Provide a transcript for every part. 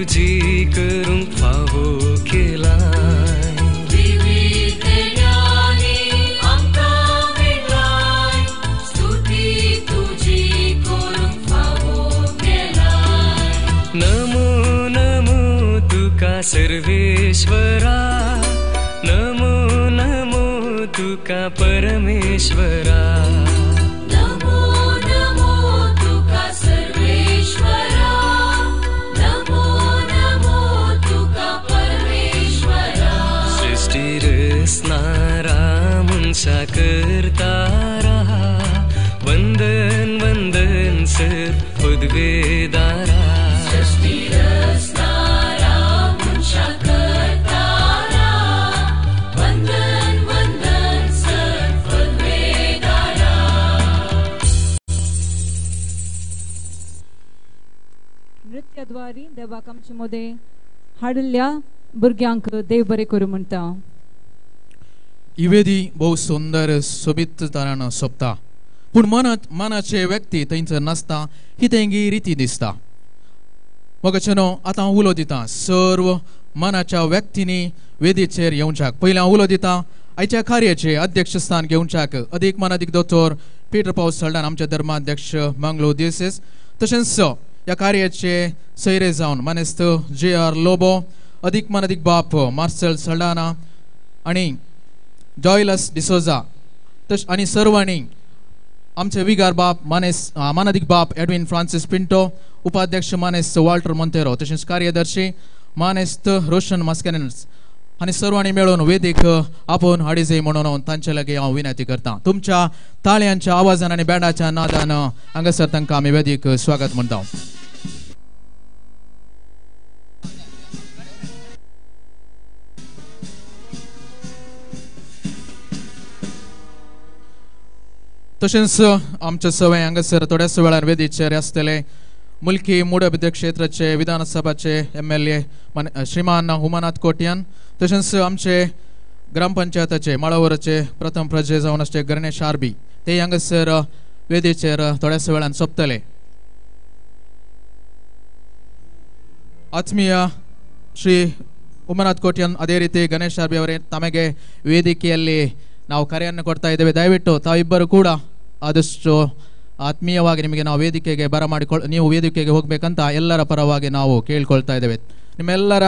तुझी करूंक फावो केलाय विविध ज्ञानी आमकां वेगळाय स्तुती तुझी करूंक फावो केलाय नमो नमो तुका सर्वेश्वरा नमो नमो तुका परमेश्वरा नमो नमो तुका सर्वेश्वरा नमो नमो तुका परमेश्वरा सृष्टी रचणारा मनशा करतारा वंदन वंदन सर पदवेदारा सृष्टी रचणारा मनशा करतारा वंदन वंदन सर पदवेदारा नृत्याद्वारे देवाक आमचे मोदे हाडिल्ल्या भुरग्यांक देव बरें करूं म्हणटा ही वेदी बहु सुंदर सोबीत तरान सोंपता पूण मनाचे व्यक्ती थंयसर नासता ही तेंगी रिती दिसता मोगाचेनो आतां हांव उलो दितां सर्व मनाच्या व्यक्तींनी वेदीचेर येवच्याक पयलीं हांव उलो दितां आयच्या कार्याचे अध्यक्षस्थान घेवच्याक अदीक मनादीक दोतोर पीटर पॉल सल्डान आमचे धर्माध्यक्ष मंगळूर दिवसेस तशेंच ह्या कार्याचे सैरे जावन मानेस्त JR लोबो अदीक मनादीक बाप मार्सेल सल्डाना आनी जॉयलस डिसोजा आनी सर्वांनी आमचे विगार बाप मानादीक बाप एडविन फ्रांसिस पिंटो उपाध्यक्ष मानेस्त वॉल्टर मोंतेरो तशेंच कार्यदर्शी मानेस्त रोशन मास्केरेन्स आनी सर्वांनी मेळून वेदीक आपोवन हाडी जाय म्हणून तांचे लागीं हांव विनंती करतां तुमच्या ताळयांच्या आवाजान आनी बँडाच्या नादान हांगासर तांकां आमी वेदीक स्वागत म्हणटा तशेंच आमचे सवय हांगासर थोड्याच वेळार वेदीचेर आसतले मुल्की मुडबिद्र क्षेत्राचे विधानसभाचे MLA श्रीमान उमानाथ कोटयान तशेंच आमचे ग्रामपंचायताचे माळावरचे प्रथम प्रजे जावन आसचे गणेश आरबी ते हांगासर वेदीचेर थोड्याच वेळान सोंपतले आत्मीय ಶ್ರೀ ಉಮನಾಥ್ ಕೋಟ್ಯನ್ ಅದೇ ರೀತಿ ಗಣೇಶ್ ಆರ್ಬಿ ಅವರೇ ತಮಗೆ ವೇದಿಕೆಯಲ್ಲಿ ನಾವು ಕರೆಯನ್ನು ಕೊಡ್ತಾ ಇದ್ದೇವೆ ದಯವಿಟ್ಟು ತಾವಿಬ್ಬರು ಕೂಡ ಆದಷ್ಟು ಆತ್ಮೀಯವಾಗಿ ನಿಮಗೆ ನಾವು ವೇದಿಕೆಗೆ ನೀವು ವೇದಿಕೆಗೆ ಹೋಗಬೇಕಂತ ಎಲ್ಲರ ಪರವಾಗಿ ನಾವು ಕೇಳಿಕೊಳ್ತಾ ಇದ್ದೇವೆ ನಿಮ್ಮೆಲ್ಲರ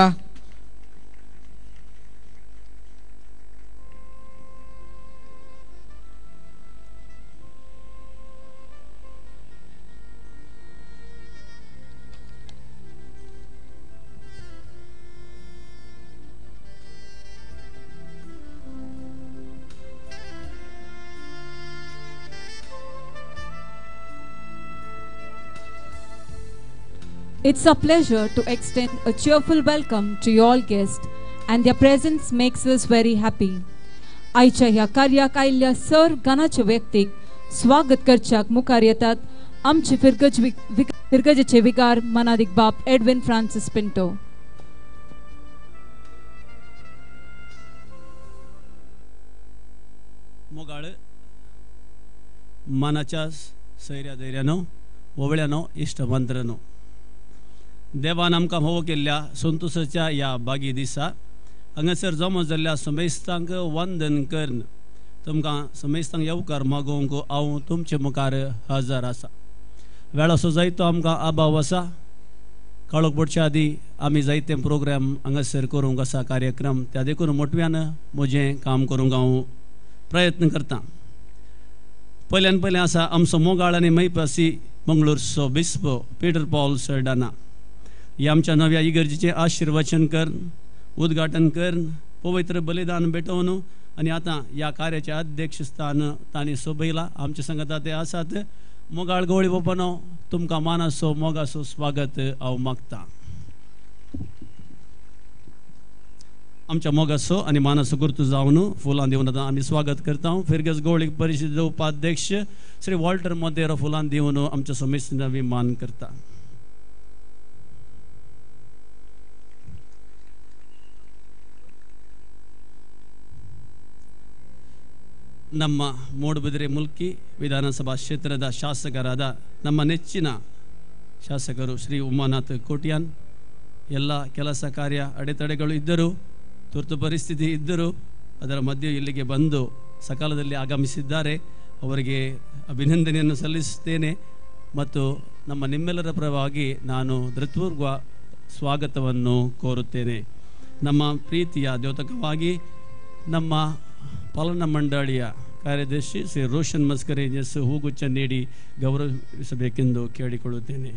It's a pleasure to extend a cheerful welcome to all guests, and their presence makes us very happy. आयच्या ह्या कार्याक आयिल्ल्या सर गणाच्या व्यक्तीक स्वागत करच्याक मुखार येतात आमचे फिरगजेचे विकार मनादीक बाप एडविन फ्रांसिस पिंटो. मोगाळ मनाच्या सैर्या धैर्यानो ओवळ्यानो इष्टमंत्रनो देवान आमकां होवो केल्ल्या संतोशाच्या ह्या बागी दिसा हांगासर जमो जाल्ल्या समेस्तांक वंदन करन तुमकां समेस्तांक येवकार मागोवंक हांव तुमचे मुखार हजर आसा. वेळ असो जायतो आमकां अभाव आसा काळोख पडच्या आदीं आमी जायते प्रोग्राम हांगासर करूंक आसा कार्यक्रम त्या देखून मोटव्यान म्हजें काम करूंक हांव प्रयत्न करतां. पयल्यान पयलें आसा आमचो मोगाळ आनी मैपासी मंगळूरचो बिस्प पीटर पॉल सल्डाना ही आमच्या नव्या इगर्जेचें आशिर्वचन करन उद्घाटन करन पवित्र बलिदान भेटोवन आनी आतां ह्या कार्याचें अध्यक्षस्थान तांणी सोबयलां. आमचे संगता ते आसात. मोगाळ गवळी बापानो तुमकां मानाचो मोगाचो स्वागत हांव मागतां. आमच्या मोगाचो आनी मानाचो गुर्तू जावन फुलां दिवन आतां आमी स्वागत करता. फिरगज गवळी परिशद उपाध्यक्ष श्री वॉल्टर मोंतेरो फुलां दिवन आमच्या समेस्तांचो अभिमान करता. ನಮ್ಮ ಮೂಡುಬಿದಿರೆ ಮುಲ್ಕಿ ವಿಧಾನಸಭಾ ಕ್ಷೇತ್ರದ ಶಾಸಕರಾದ ನಮ್ಮ ನೆಚ್ಚಿನ ಶಾಸಕರು ಶ್ರೀ ಉಮಾನಾಥ್ ಕೋಟ್ಯಾನ್ ಎಲ್ಲ ಕೆಲಸ ಕಾರ್ಯ ಅಡೆತಡೆಗಳು ಇದ್ದರೂ ತುರ್ತು ಪರಿಸ್ಥಿತಿ ಇದ್ದರೂ ಅದರ ಮಧ್ಯೆ ಇಲ್ಲಿಗೆ ಬಂದು ಸಕಾಲದಲ್ಲಿ ಆಗಮಿಸಿದ್ದಾರೆ. ಅವರಿಗೆ ಅಭಿನಂದನೆಯನ್ನು ಸಲ್ಲಿಸುತ್ತೇನೆ ಮತ್ತು ನಿಮ್ಮೆಲ್ಲರ ಪರವಾಗಿ ನಾನು ಹೃತ್ಪೂರ್ವ ಸ್ವಾಗತವನ್ನು ಕೋರುತ್ತೇನೆ. ನಮ್ಮ ಪ್ರೀತಿಯ ದ್ಯೋತಕವಾಗಿ ನಮ್ಮ ಪಾಲನಾ ಮಂಡಳಿಯ ಕಾರ್ಯದರ್ಶಿ ಶ್ರೀ ರೋಷನ್ ಮಸ್ಕರೇಜಸ್ ಹೂಗುಚ್ಛ ನೀಡಿ ಗೌರವಿಸಬೇಕೆಂದು ಕೇಳಿಕೊಳ್ಳುತ್ತೇನೆ.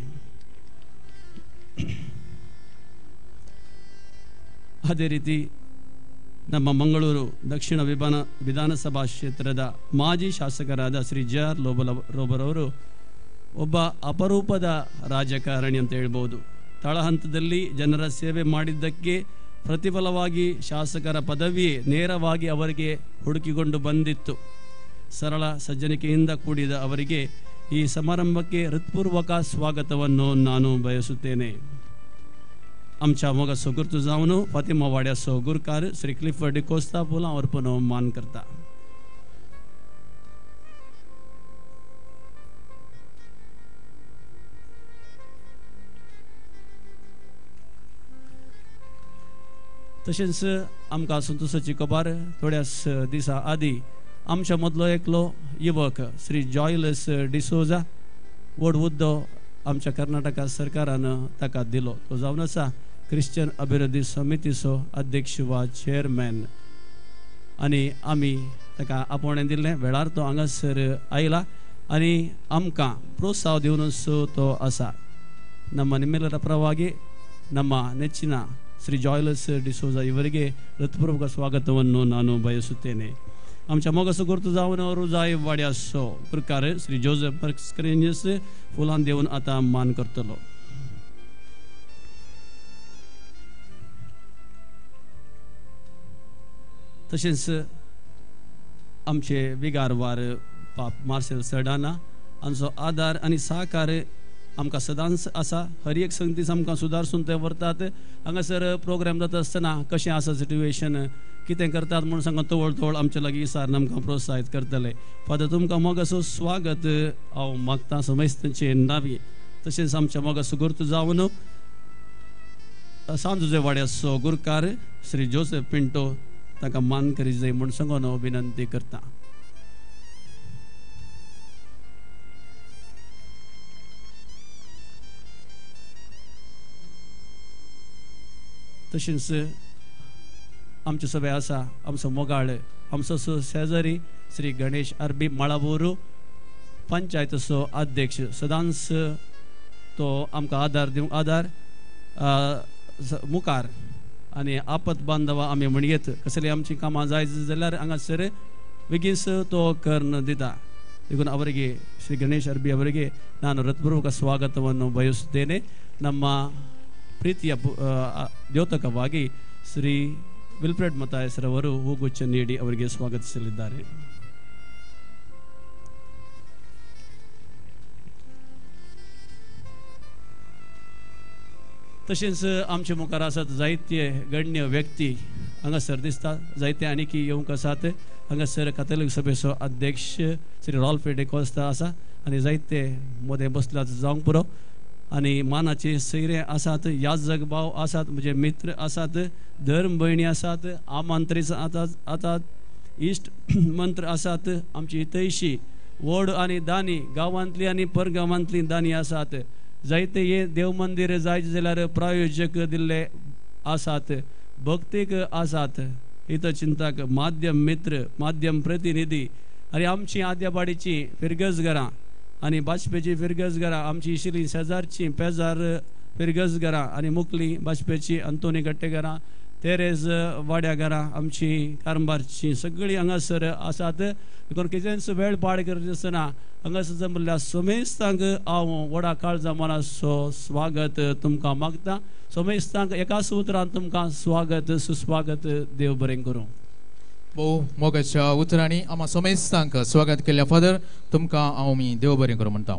ಅದೇ ರೀತಿ ನಮ್ಮ ಮಂಗಳೂರು ದಕ್ಷಿಣ ವಿಧಾನಸಭಾ ಕ್ಷೇತ್ರದ ಮಾಜಿ ಶಾಸಕರಾದ ಶ್ರೀ JR ಲೋಬರವರು ಒಬ್ಬ ಅಪರೂಪದ ರಾಜಕಾರಣಿ ಅಂತ ಹೇಳ್ಬೋದು. ತಳಹಂತದಲ್ಲಿ ಜನರ ಸೇವೆ ಮಾಡಿದ್ದಕ್ಕೆ ಪ್ರತಿಫಲವಾಗಿ ಶಾಸಕರ ಪದವಿ ನೇರವಾಗಿ ಅವರಿಗೆ ಹುಡುಕಿಕೊಂಡು ಬಂದಿತ್ತು. ಸರಳ ಸಜ್ಜನಿಕೆಯಿಂದ ಕೂಡಿದ ಅವರಿಗೆ ಈ ಸಮಾರಂಭಕ್ಕೆ ಹೃತ್ಪೂರ್ವಕ ಸ್ವಾಗತವನ್ನು ನಾನು ಬಯಸುತ್ತೇನೆ. आमच्या मग सोगुर्तू जाऊन फातिमा वाड्या सोगुरकार श्री क्लिफर्ड कोस्ता पुला अर्पण मान करता. तशेंच आमकां संतोशाची खबर थोड्याच दिसा आदी आमच्या मदलो एकलो युवक श्री जॉयलस डिसोजा व्हड हुद्दो आमच्या कर्नाटका सरकारान ताका दिलो. तो जावन आसा क्रिश्चन अभिवृद्धी समितीचो अध्यक्ष वा चेअरमॅन आनी आमी ताका आपोवणें दिल्लें. वेळार तो हांगासर आयला आनी आमकां प्रोत्साह दिवनूच तो आसा. ನಮ್ಮ ನಿಮ್ಮೆಲ್ಲರ ಪರವಾಗಿ ನಮ್ಮ ನೆಚ್ಚಿನ ಶ್ರೀ ಜಾಯ್ಲಸ್ ಡಿಸೋಜಾ ಇವರಿಗೆ ಹೃತ್ಪೂರ್ವಕ ಸ್ವಾಗತವನ್ನು ನಾನು ಬಯಸುತ್ತೇನೆ. आमच्या मोगस गुर्तू जावन रुजाय वाड्यासो प्रकार श्री जोसेफ मस्करेजस फुलां देऊन आता मान करतलो. तशेंच आमचे विगारवार पाप मार्सेल सडाना हांचो आदार आनी सहकार आमकां सदांच आसा. हर एक संगतीच आमकां सुदारसून ते व्हरतात. हांगासर प्रोग्राम जाता आसतना कशें आसा सिट्युएशन कितें करतात म्हणून सांगून तवळ तवळ आमच्या लागीं सारन आमकां प्रोत्साहीत करतले. फादर तुमकां मोगाचो स्वागत हांव मागतां समेस्तांचे नांवी. तशेंच आमच्या मोगाचो गुर्तू जावन सांजुजे वाड्याचो गुरकार श्री जोसेफ पिंटो ताका मान करी जाय म्हूण सांगून विनंती करता. तशेंच आमचे सभे आसा आमचो मोगाळ आमचो शेजारी श्री गणेश आरबी माळाबोरू पंचायतीचो अध्यक्ष सदांच तो आमकां आदार दिवंक आदार मुखार आनी आपत बांधवा आमी म्हणयेत कसली आमची कामां जाय जाल्यार हांगासर बेगीनच तो कर्ण दिता. देखून ಅವರಿಗೆ ಶ್ರೀ ಗಣೇಶ್ ಅರ್ಬಿ ಅವರಿಗೆ ನಾನು ಹೃತ್ಪೂರ್ವಕ ಸ್ವಾಗತವನ್ನು ಬಯಸುತ್ತೇನೆ. ನಮ್ಮ ಪ್ರೀತಿಯ ದ್ಯೋತಕವಾಗಿ ಶ್ರೀ ವಿಲ್ಫ್ರೆಡ್ ಮತಾಯಸ್ರವರು ಹೂಗುಚ್ಛ ನೀಡಿ ಅವರಿಗೆ ಸ್ವಾಗತಿಸಲಿದ್ದಾರೆ. तशेंच आमचे मुखार आसात जायते गण्य व्यक्ती हांगासर दिसता. जायते आनीक येवंक आसात. हांगासर कॅथोलीक सभेचो अध्यक्ष श्री रॉल्फ डिकोस्ता आसा आनी जायते मोदे बसल्यात जावंक पुरो आनी मानाचे सैरे आसात. याजक भाव आसात, म्हजे मित्र आसात, धर्म भयणी आसात, आमंत्रीत आसात, इश्ट मंत्र आसात, आमची हितैशी व्हड आनी दानी गांवांतली आनी परगांवांतली दानी आसात. जायते हे देव मंदिर जाय जाल्यार प्रायोजक दिल्ले आसात, भक्तीक आसात, हितचिंतक, माध्यम मित्र, माध्यम प्रतिनिधी आनी आमची आद्याबाडीची फिरगजगरां आनी बाजपेची फिरगजगरां, आमची इशिली शेजारची पेजार फिरगजगरां आनी मुखली बाजपेची अंतोनी गट्टेगरां, तेरेज वाड्यागरां, आमची कारंबारची सगळीं हांगासर आसात. देखून कितेंच वेळ पाड करनासतना हांगासर जमल्या समेस्तांक हांव व्हडा काळजा मनाचो स्वागत तुमकां मागतां. समेस्तांक एकाच उतरान तुमकां स्वागत सुस्वागत देव बरें करूं. भोव मोगाच्या उतरांनी आम्हा समेस्तांक स्वागत केल्ल्या फादर तुमकां हांव मी देव बरें करूं म्हणटा.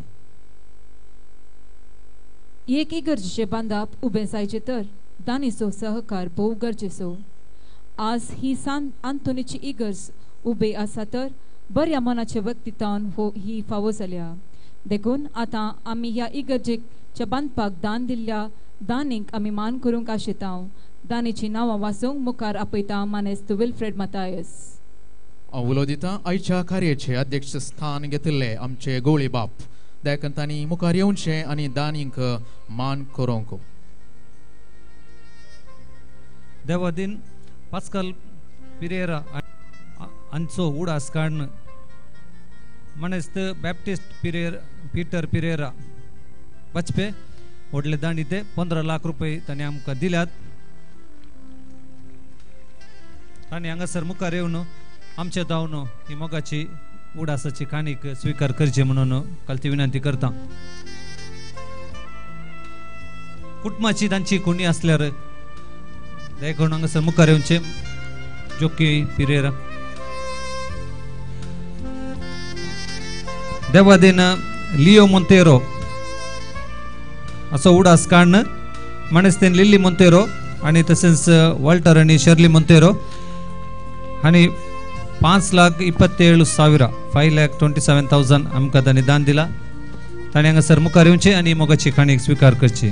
एक इगर्जेचे बांदप उबें जायचे तर दानीचो सहकार भोव गरजेचो. आज ही सान आंतोनीची इगर्ज उबे आसा तर बऱ्या मनाचे व्यक्तित्वान ही फावो जाल्या. देखून आतां आमी ह्या इगर्जेच्या बांदपाक दान दिल्ल्या दानीक आमी मान करूंक आशितांव दानीची नांवां वाचूंक मुखार आपयता मानेस्त विल्फ्रेड मतायस. हांव उलो दितां आयच्या कार्याचे अध्यक्ष स्थान घेतिल्ले आमचे गोळी बाप देखून तांणी मुखार येवचें आनी दानींक मान करूंक. देवादीन पास्कल पिरेरा हांचो उडास काडन मनेस्त बॅप्टिस्ट पीटर पिरेरा बचपे व्हडले दांडी ते 15 लाख रुपये तांणी आमकां दिल्यात. तांणी हांगासर मुखार येवन आमचे जावन ही मोगाची उडासाची काणीक स्वीकार करचे म्हणून कालती विनंती करता. कुटुंबाची तांची कोणी असल्यार देखून हांगासर मुखार येवचे. जोकी पिरेरा देवादीन लिओ मोंतेरो असो उडास काढणं मनेस्तेन लिली मोंतेरो आणि तसेच वाल्टर आणि शर्ली मोंतेरो आणि 5,27,000 5,27,000 आमकां तांणी दान दिला. ताणें हांगासर मुखार येवचें आनी मोगाची काणीक स्वीकार करची.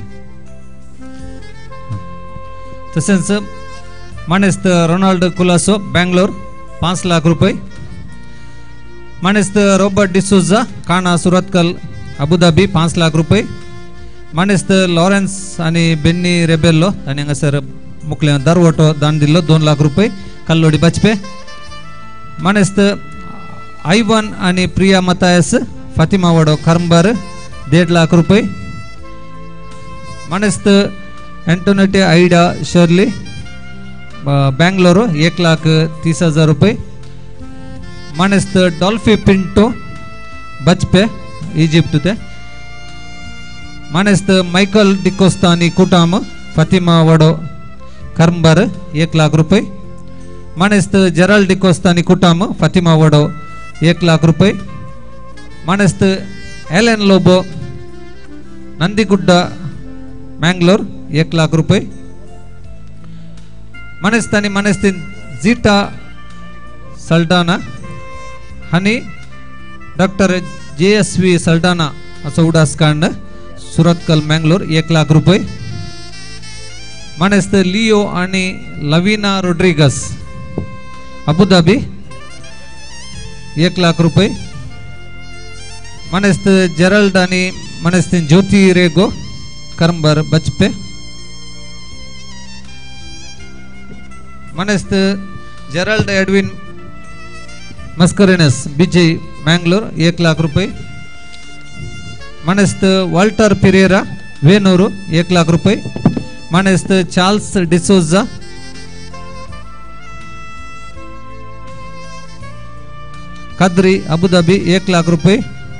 तसेच मनेस्त रोनाल्ड कुलासो बेंगलोर 5 लाख रुपये. मनेस्त रॉबर्ट डिसोजा काना सुरतकल अबुधाबी 5 लाख रुपये. मनेस्त लॉरेन्स आणि बेन्नी रेबेल्लो तांणी हांगासर मुखले दरवटो दान दिल्लो 2 लाख रुपये कल्लोडी बचपे. मनेस्त आयवन आणि प्रिया मतायस फातिमा वाडो करंबार 1.5 लाख रुपये. मनेस्त एंटोनेटे आयडा शर्ली बेंगलोर 1,30,000 रुपये. मनेस्त डॉल्फी पिंटो बचपे इजिप्ट ते. मनेस्त मायकल डिकोस्ता आणि कुटाम फातिमा वाडो करंबार 1 लाख रुपये. मनेस्त जेराल्ड डिकोस्ता आणि कुटाम फातिमा वाडो 1 लाख रुपये. मनेस्त एलेन लोबो नंदीगुड्ड मैंगलोर 1 लाख रुपये. मनेस्तानी मनेस्तीन जीटा सल्डाना आणि डॉक्टर JSV सल्डाना असो उडास काढणं सुरतकल मैंगलोर 1 लाख रुपये. मनेस्त लिओ आणि लवीना रोड्रिगस अबुधाबी 1 लाख रुपये. मनेस्त जेराल्ड आणि मनेस्तीन ज्योति रेगो करंबार बचपे. मनेस्त जेराल्ड एडविन मस्करेनस बिजय मैंगलोर 1 लाख रुपये. मनेस्त वाल्टर पिरेरा वेनूरू 1 लाख रुपये. मनेस्त चार्ल्स डिसोजा कद्री अबुधाबी 1 लाख रुपये.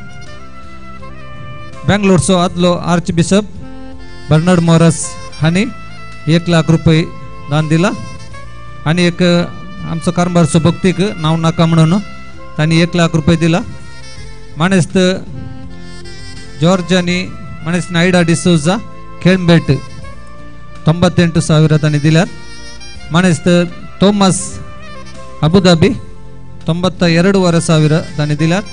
बेंगलोरचो आदलो आर्च बिशप बर्नार्ड मोरस हांणी 1 लाख रुपये दान दिला. आणि एक आमचो कारभारचो भक्तीक नाव नाका म्हणून तांणी 1 लाख रुपये दिला. मनेस्त जॉर्ज आणि मनेस्त नायडा डिसोजा खेळबेट 98,000 तांणी दिल्यात. मनेस्त थोमस अबुधाबी 92,500 तांणी दिल्यात.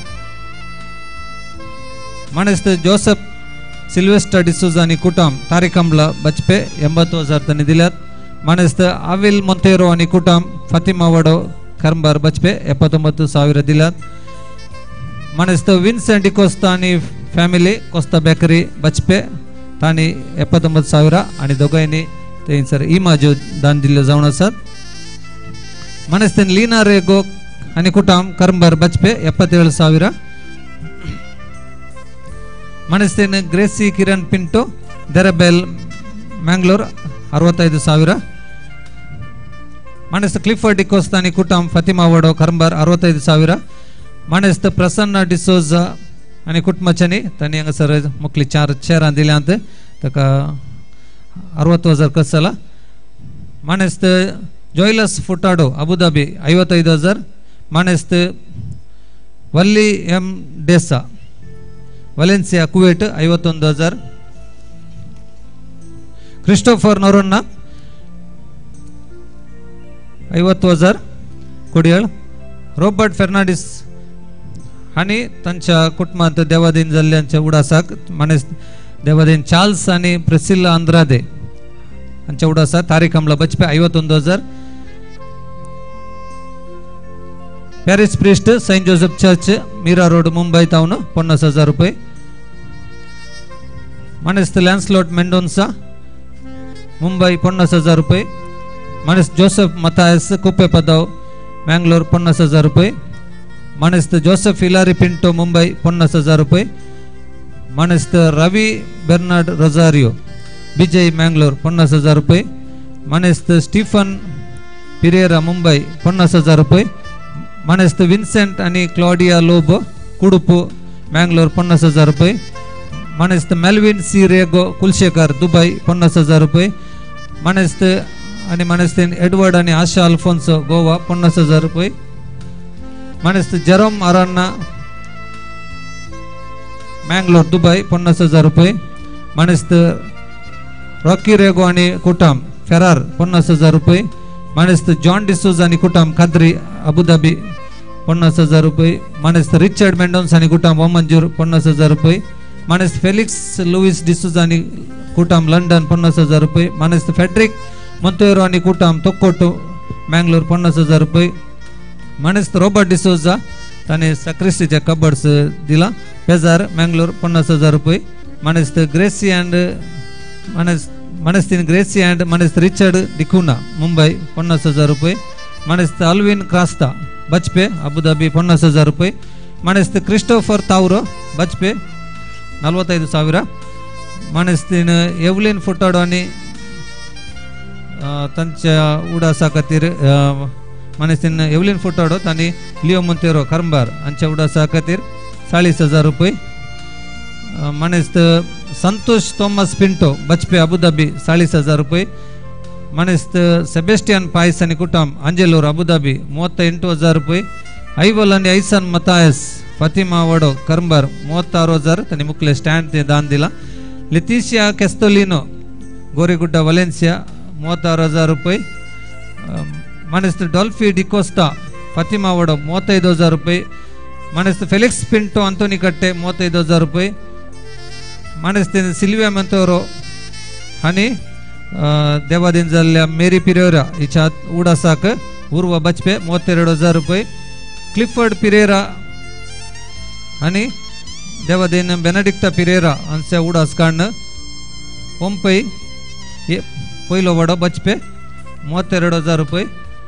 मनेस्त जोसेफ सिल्वेस्टर डिसोजा आणि कुटाम तारिकंबला बचपे 80,000 तांणी दिल्यात. मनेस्त आविल मोंतेरो आणि कुटाम फातिमा वाडो करंबार बचपे 79,000 दिल्यात. मनेस्त विन्सेंट डिकोस्ता आणि फॅमिली कोस्ता बेकरी बचपे तांणी 79,000 आणि दोगांनी थंयसर इमाज्यो दान दिल्ल्यो जावन आसात. मनेस्तेन लीना रेगो आणि कुटाम करंबार बचपे 77,000. मनेस्तेन ग्रेसी किरण पिंटो देरबेल मैंगलोर 65,000. मनेस्त क्लिफर्ड डिकोस्ता आणि कुटाम फातिमा वाडो करंबार 65,000. मनेस्त प्रसन्न डिसोजा आणि कुटुंबाच्यानी तांणी हांगासर मुखली 4 चेरां दिल्यांत ताका 60,000 खर्च जाला. मनेस्त जॉयलस फुटाडो अबुधाबी 55,000. मनेस्त Valli M D'Sa Valencia Kuwait 51,000. Christopher Noronha 50,000 Kudiyal. Robert Fernandes हांणी तांच्या कुटुंबांत देवादीन जाल्ल्यांच्या उडासाक मनेस्त देवादीन चार्ल्स आणि प्रिसिल्ला अंद्रादे हांच्या उडासा तारीख अमला Bajpe 51,000. Parish priest St Joseph church Mira road Mumbai तावन 50,000 रुपये. मनेस्त लॅन्सलॉट मेंडोन्सा मुंबई 50,000 रुपये. मनेस्त जोसेफ मतायस कुप्पे पदाव मँगलोर 50,000 रुपये. मनेस्त जोसेफ हिलारी पिंटो मुंबई 50,000 रुपये. मनेस्त रवी बेर्नार्ड रोजारियो विजय मँगलोर 50,000 रुपये. मनेस्त स्टीफन पिरेरा मुंबई 50,000 रुपये. मनेस्त विन्सेंट आणि क्लॉडिया लोबो कुडुपु मँगलोर 50,000 रुपये. मनेस्त Melvin C Rego Kulshekar Dubai 50,000 रुपये. मनेस्त आणि मनेस्तीन एडवर्ड आणि आशा अल्फोन्सो गोवा 50,000 रुपये. मनेस्त जरोम अरान्ना मँगलोर दुबई 50,000 रुपये. मनेस्त रॉकी रेगो आणि कुटाम फेरार 50,000 रुपये. मनेस्त जॉन डिसूज आणि कुटाम खाद्री अबुधाबी 50,000 रुपये. मनेस्त रिचर्ड मेंडोन्स आणि कुटाम ओमंजूर 50,000 रुपये. मनेस्त फेलिक्स लुईस डिसूज आणि कुटाम लंडन 50,000 रुपये. मनेस्त फेड्रिक मोंतेरो आणि कुटाम तोक्कोटो मँगलोर 50,000 रुपये. मनेस्त रॉबर्ट डिसोजा त्याने सक्रिस्टीच्या कबर्ड्स दिला पेजार मँगलोर 50,000 रुपये. मनेस्त ग्रेसी अँड मनेस्तीन ग्रेसी अँड मनेस्त रिचर्ड डिकुना मुंबई 50,000 रुपये. मनेस्त अल्विन क्रास्ता बचपे अबुधाबी 50,000 रुपये. मनेस्त क्रिस्टोफर तावरो बचपे 45,000. मनेस्तीन एव्हलिन फुटाडो आणि त्यांच्या उडासा खातीर मनेस्तीन एव्हलिन फुटाडो आणि लिओ मोंतेरो खरंबार हांच्या उडासा खातीर 40,000 रुपये. मनेस्त संतोष थॉमस पिंटो बचपे अबुधाबी 40,000 रुपये. मनेस्त सेबेस्टियन पायस आणि कुटाम अंजेलोर अबुधाबी 38,000 रुपये. ಐವಲ್ आणि ಐಸನ್ ಮತಾಯಸ್ ಫಾತಿಮಾ ವಡೋ ಕರ್ಂಬರ್ 36,000 ತನಿ ಮುಕ್ಲೆ ಸ್ಟ್ಯಾಂಡ್ ತೆ ದಾನ್ ದಿಲ್ಲ. ಲೆತೀಶಿಯಾ ಕೆಸ್ತೋಲಿನೋ ಗೋರಿಗುಡ್ಡ ವಲೆನ್ಸಿಯಾ 36,000 रुपये. ಮನೆಸ್ತ ಡಾಲ್ಫಿ ಡಿಕೋಸ್ಟಾ ಫಾತಿಮಾ ವಡೋ 35,000 रुपये. ಮನೆಸ್ತ ಫೆಲಿಕ್ಸ್ ಪಿಂಟೋ ಅಂತೋನಿ ಕಟ್ಟೆ 35,000 रुपये. ಮನೆಸ್ತ ಸಿಲ್ವಿಯಾ ಮೆಂತೋರೋ ಹನಿ ದೇವಾದಿನ ಜಲ್ಯ ಮೇರಿ ಪಿರೇರಾ ಇಚಾ ಉಡಾಸಾಕ ಉರ್ವ ಬಚ್ಪೆ 32,000 रुपये. क्लिफर्ड पिरेरा आणि देवादेन बेनेडिक्टा पिरेरा हांचे उडास काढणं पोंपई पयलो वडो बचपे 32,000 रुपये.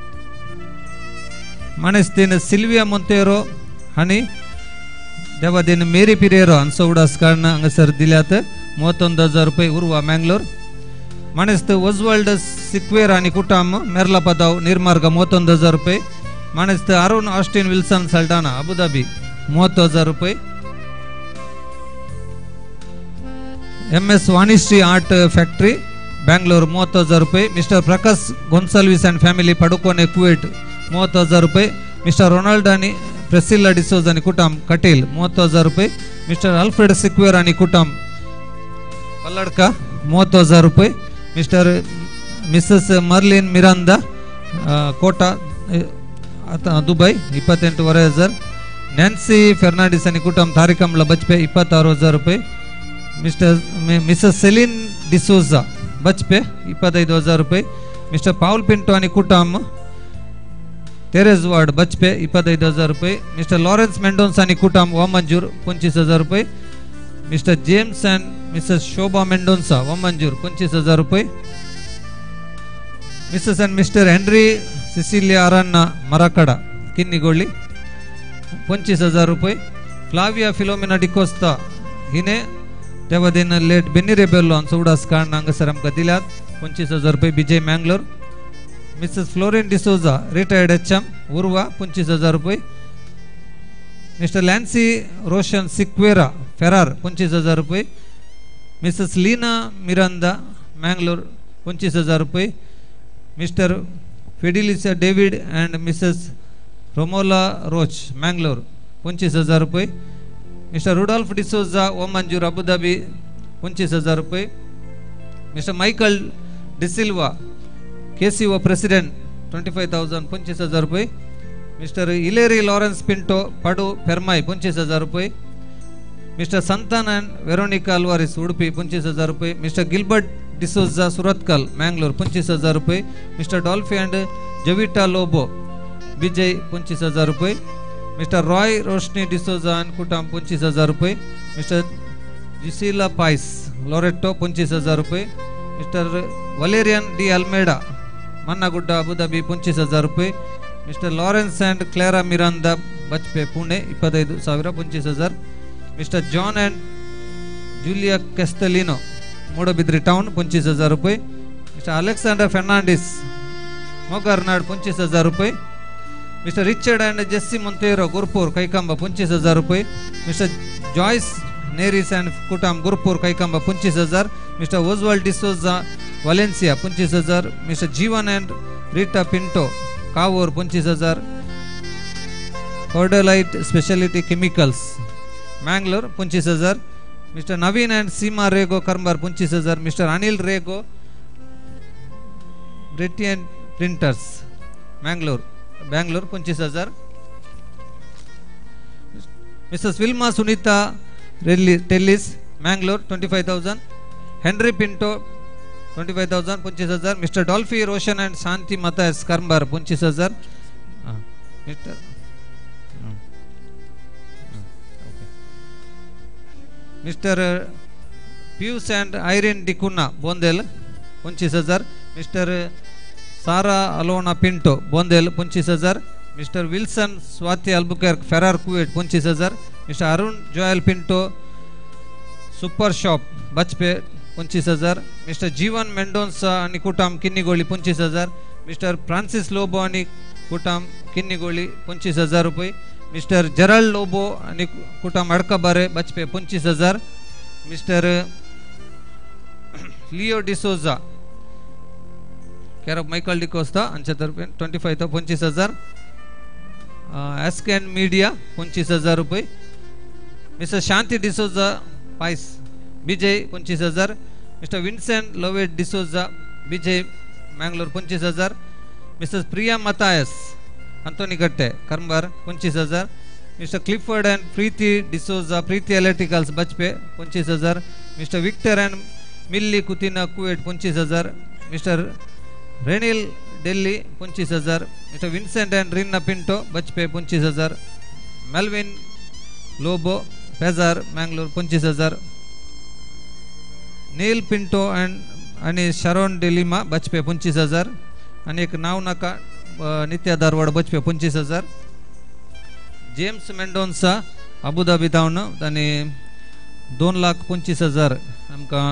मनेस्तीन सिल्विया मोंतेरो आणि देवादेन मेरी पिरेरा हांचो उडास काढणं हांगासर दिल्यात 31,000 रुपये. उर्वा मँगलोर. मनेस्त ओजवाल्ड सिक्वेरा आणि कुटाम मेर्ला पदाव निर्मार्ग 31,000 रुपये. मनेस्त Arun Austin Wilson Saldanha Abu Dhabi 30,000 रुपये. MS Vanishree art factory Bangalore 30,000 रुपये. Mr Prakash Gonsalves and family Padukone Kuwait 30,000 रुपये. मिस्टर रोनाल्ड आणि प्रेसिल्ला डिसोज आणि कुटाम कटेल 30,000 रुपये. मिस्टर अल्फ्रेड सिक्वेर आणि कुटाम पल्लडका 30,000 रुपये. Mr Mrs Merlin Miranda Kota Dubai 28,000. Nancy Fernandes आणि कुटुंब तारिकमला बचपे 26,000 रुपये. मिसेस सेलिन डिसोजा बचपे 25,000 रुपये. मिस्टर पाउल पिंटो आणि कुटुंब टेरेस वार्ड बचपे 25,000 रुपये. मिस्टर लॉरेन्स मेंडोन्स आणि कुटुंब वमंजूर 25,000 रुपये. Mr James and Mrs Shobha Mendonca Vamanjoor 25,000 रुपये. Mrs and Mr Henry Cecilia Aranha Marakada Kinnigoli 25,000 रुपये. फ्लाविया फिलोमिना डिकोस्ता हिने तेव्हा लेट बेनिरेबेल्लो हांचो उडास काढणं हांगासर आमकां दिल्यात 25,000 रुपये. Vijay Mangalore. Mrs Florine D'Souza retired HM Urwa 25,000 रुपये. मिस्टर लॅन्सी रोशन सिक्वेरा फेरार 25,000 रुपये. मिसेस लीना मिरांदा मँगलोर 25,000 रुपये. Mr Fidelicia David and Mrs Romola Roche Mangalore 25,000 रुपये. Mr Rudolf D'Souza Omanjoor Abu Dhabi 25,000 रुपये. Mr Michael D'Silva KCO president 25,000 25,000 रुपये. मिस्टर इलेरी लॉरेन्स पिंटो पाडू फेरमाई 25,000 रुपये. Mr Santan and Veronica Alvares Udupi 25,000 ರೂಪಾಯಿ. ಮಿಸ್ಟರ್ ಗಿಲ್ಬರ್ಟ್ ಡಿಸೋಜಾ ಸುರತ್ಕಲ್ ಮ್ಯಾಂಗ್ಳೂರ್ 25,000 ರೂಪಾಯಿ. Mr Dolphy and Javita Lobo Vijay 25,000 ರೂಪಾಯಿ. Mr Roy Roshni D'Souza and ಕುಟಾಮ್ 25,000 ರೂಪಾಯಿ. ಮಿಸ್ಟರ್ ಜಿಸೀಲಾ ಪಾಯ್ಸ್ ಲೊರೆಟ್ಟೋ 25,000 ರೂಪಾಯಿ. Mr Valerian De Almeida Mannagudda Abu Dhabi 25,000 ರೂಪಾಯಿ. Mr Lawrence and Clara Miranda Bajpe Pune 25,000 25,000. Mr John and Julia Castelino Moodbidri town 25,000 ರೂಪಾಯಿ. ಮಿಸ್ಟರ್ ಅಲೆಕ್ಸಾಂಡರ್ ಫೆರ್ನಾಂಡಿಸ್ ಮೊಗರ್ನಾಡ್ 25,000 ರೂಪಾಯಿ. Mr Richard and Jessie Monteiro Gurpur Kaikamba 25,000 ರೂಪಾಯಿ. ಮಿಸ್ಟರ್ ಜಾಯ್ಸ್ ನೇರಿಸ್ ಆ್ಯಂಡ್ ಕುಟಾಮ್ Gurpur Kaikamba 25,000. Mr Oswald D'Souza Valencia 25,000. Mr Jeevan and Rita Pinto Kavoor 25,000. Cardolite speciality chemicals Mangalore 25,000. Mr Naveen and Seema Rego Karmar 25,000. Mr Anil Rego Brittian printers Bangalore 25,000. Mrs Wilma Sunita Tellis Mangalore 25,000. Henry Pinto 25,000 25,000. Mr Dolphy Roshan and Shanti Mathias Karmar 25,000. Mister mister Pius and Irene D'Cunha Bondel 25,000. Mr Sara Alona Pinto Bondel 25,000. Mr Wilson Swathi Albuquerque Ferar Kuwait 25,000. Mr Arun Joel Pinto super shop Bajpe 25,000. Mr Jeevan Mendonca ಅನಿ ಕುಟಾಮ್ Kinnigoli 25,000. Mr Francis Lobo ಅನಿ ಕುಟಾಮ್ ಕಿನ್ನಿಗೋಳಿ 25,000 ರೂಪಾಯಿ. Mr Jerald Lobo ಅನಿ ಕುಟಾಮ್ Adkabare Bajpe 25,000. Mr Leo D'Souza care of Michael D'Costa ಅಂಚೆ 25,000. Ascan media 25,000 ರೂಪಾಯಿ. Mr Shanti D'Souza Pais Bijai 25,000. Mr Vincent Lovett D'Souza Bijai Mangalore 25,000. Mr Priya Mathias Anthonykatte Karmar 25,000. Mr Clifford and Preethi D'Souza Preethi electricals Bajpe 25,000. Mr Victor and Milly Coutinho Kuwait 25,000. Mr Renil Delhi 25,000. Mr Vincent and Reena Pinto Bajpe 25,000. Melvin Lobo Pejar Mangalore 25,000. Neil Pinto and आणि Sharon D'Lima Bajpe 25,000. आणि एक नाव नका Nitya Dharwad Bajpe 25,000. James Mendonca Abu Dhabi धांवन तांणी 2,25,000 आमकां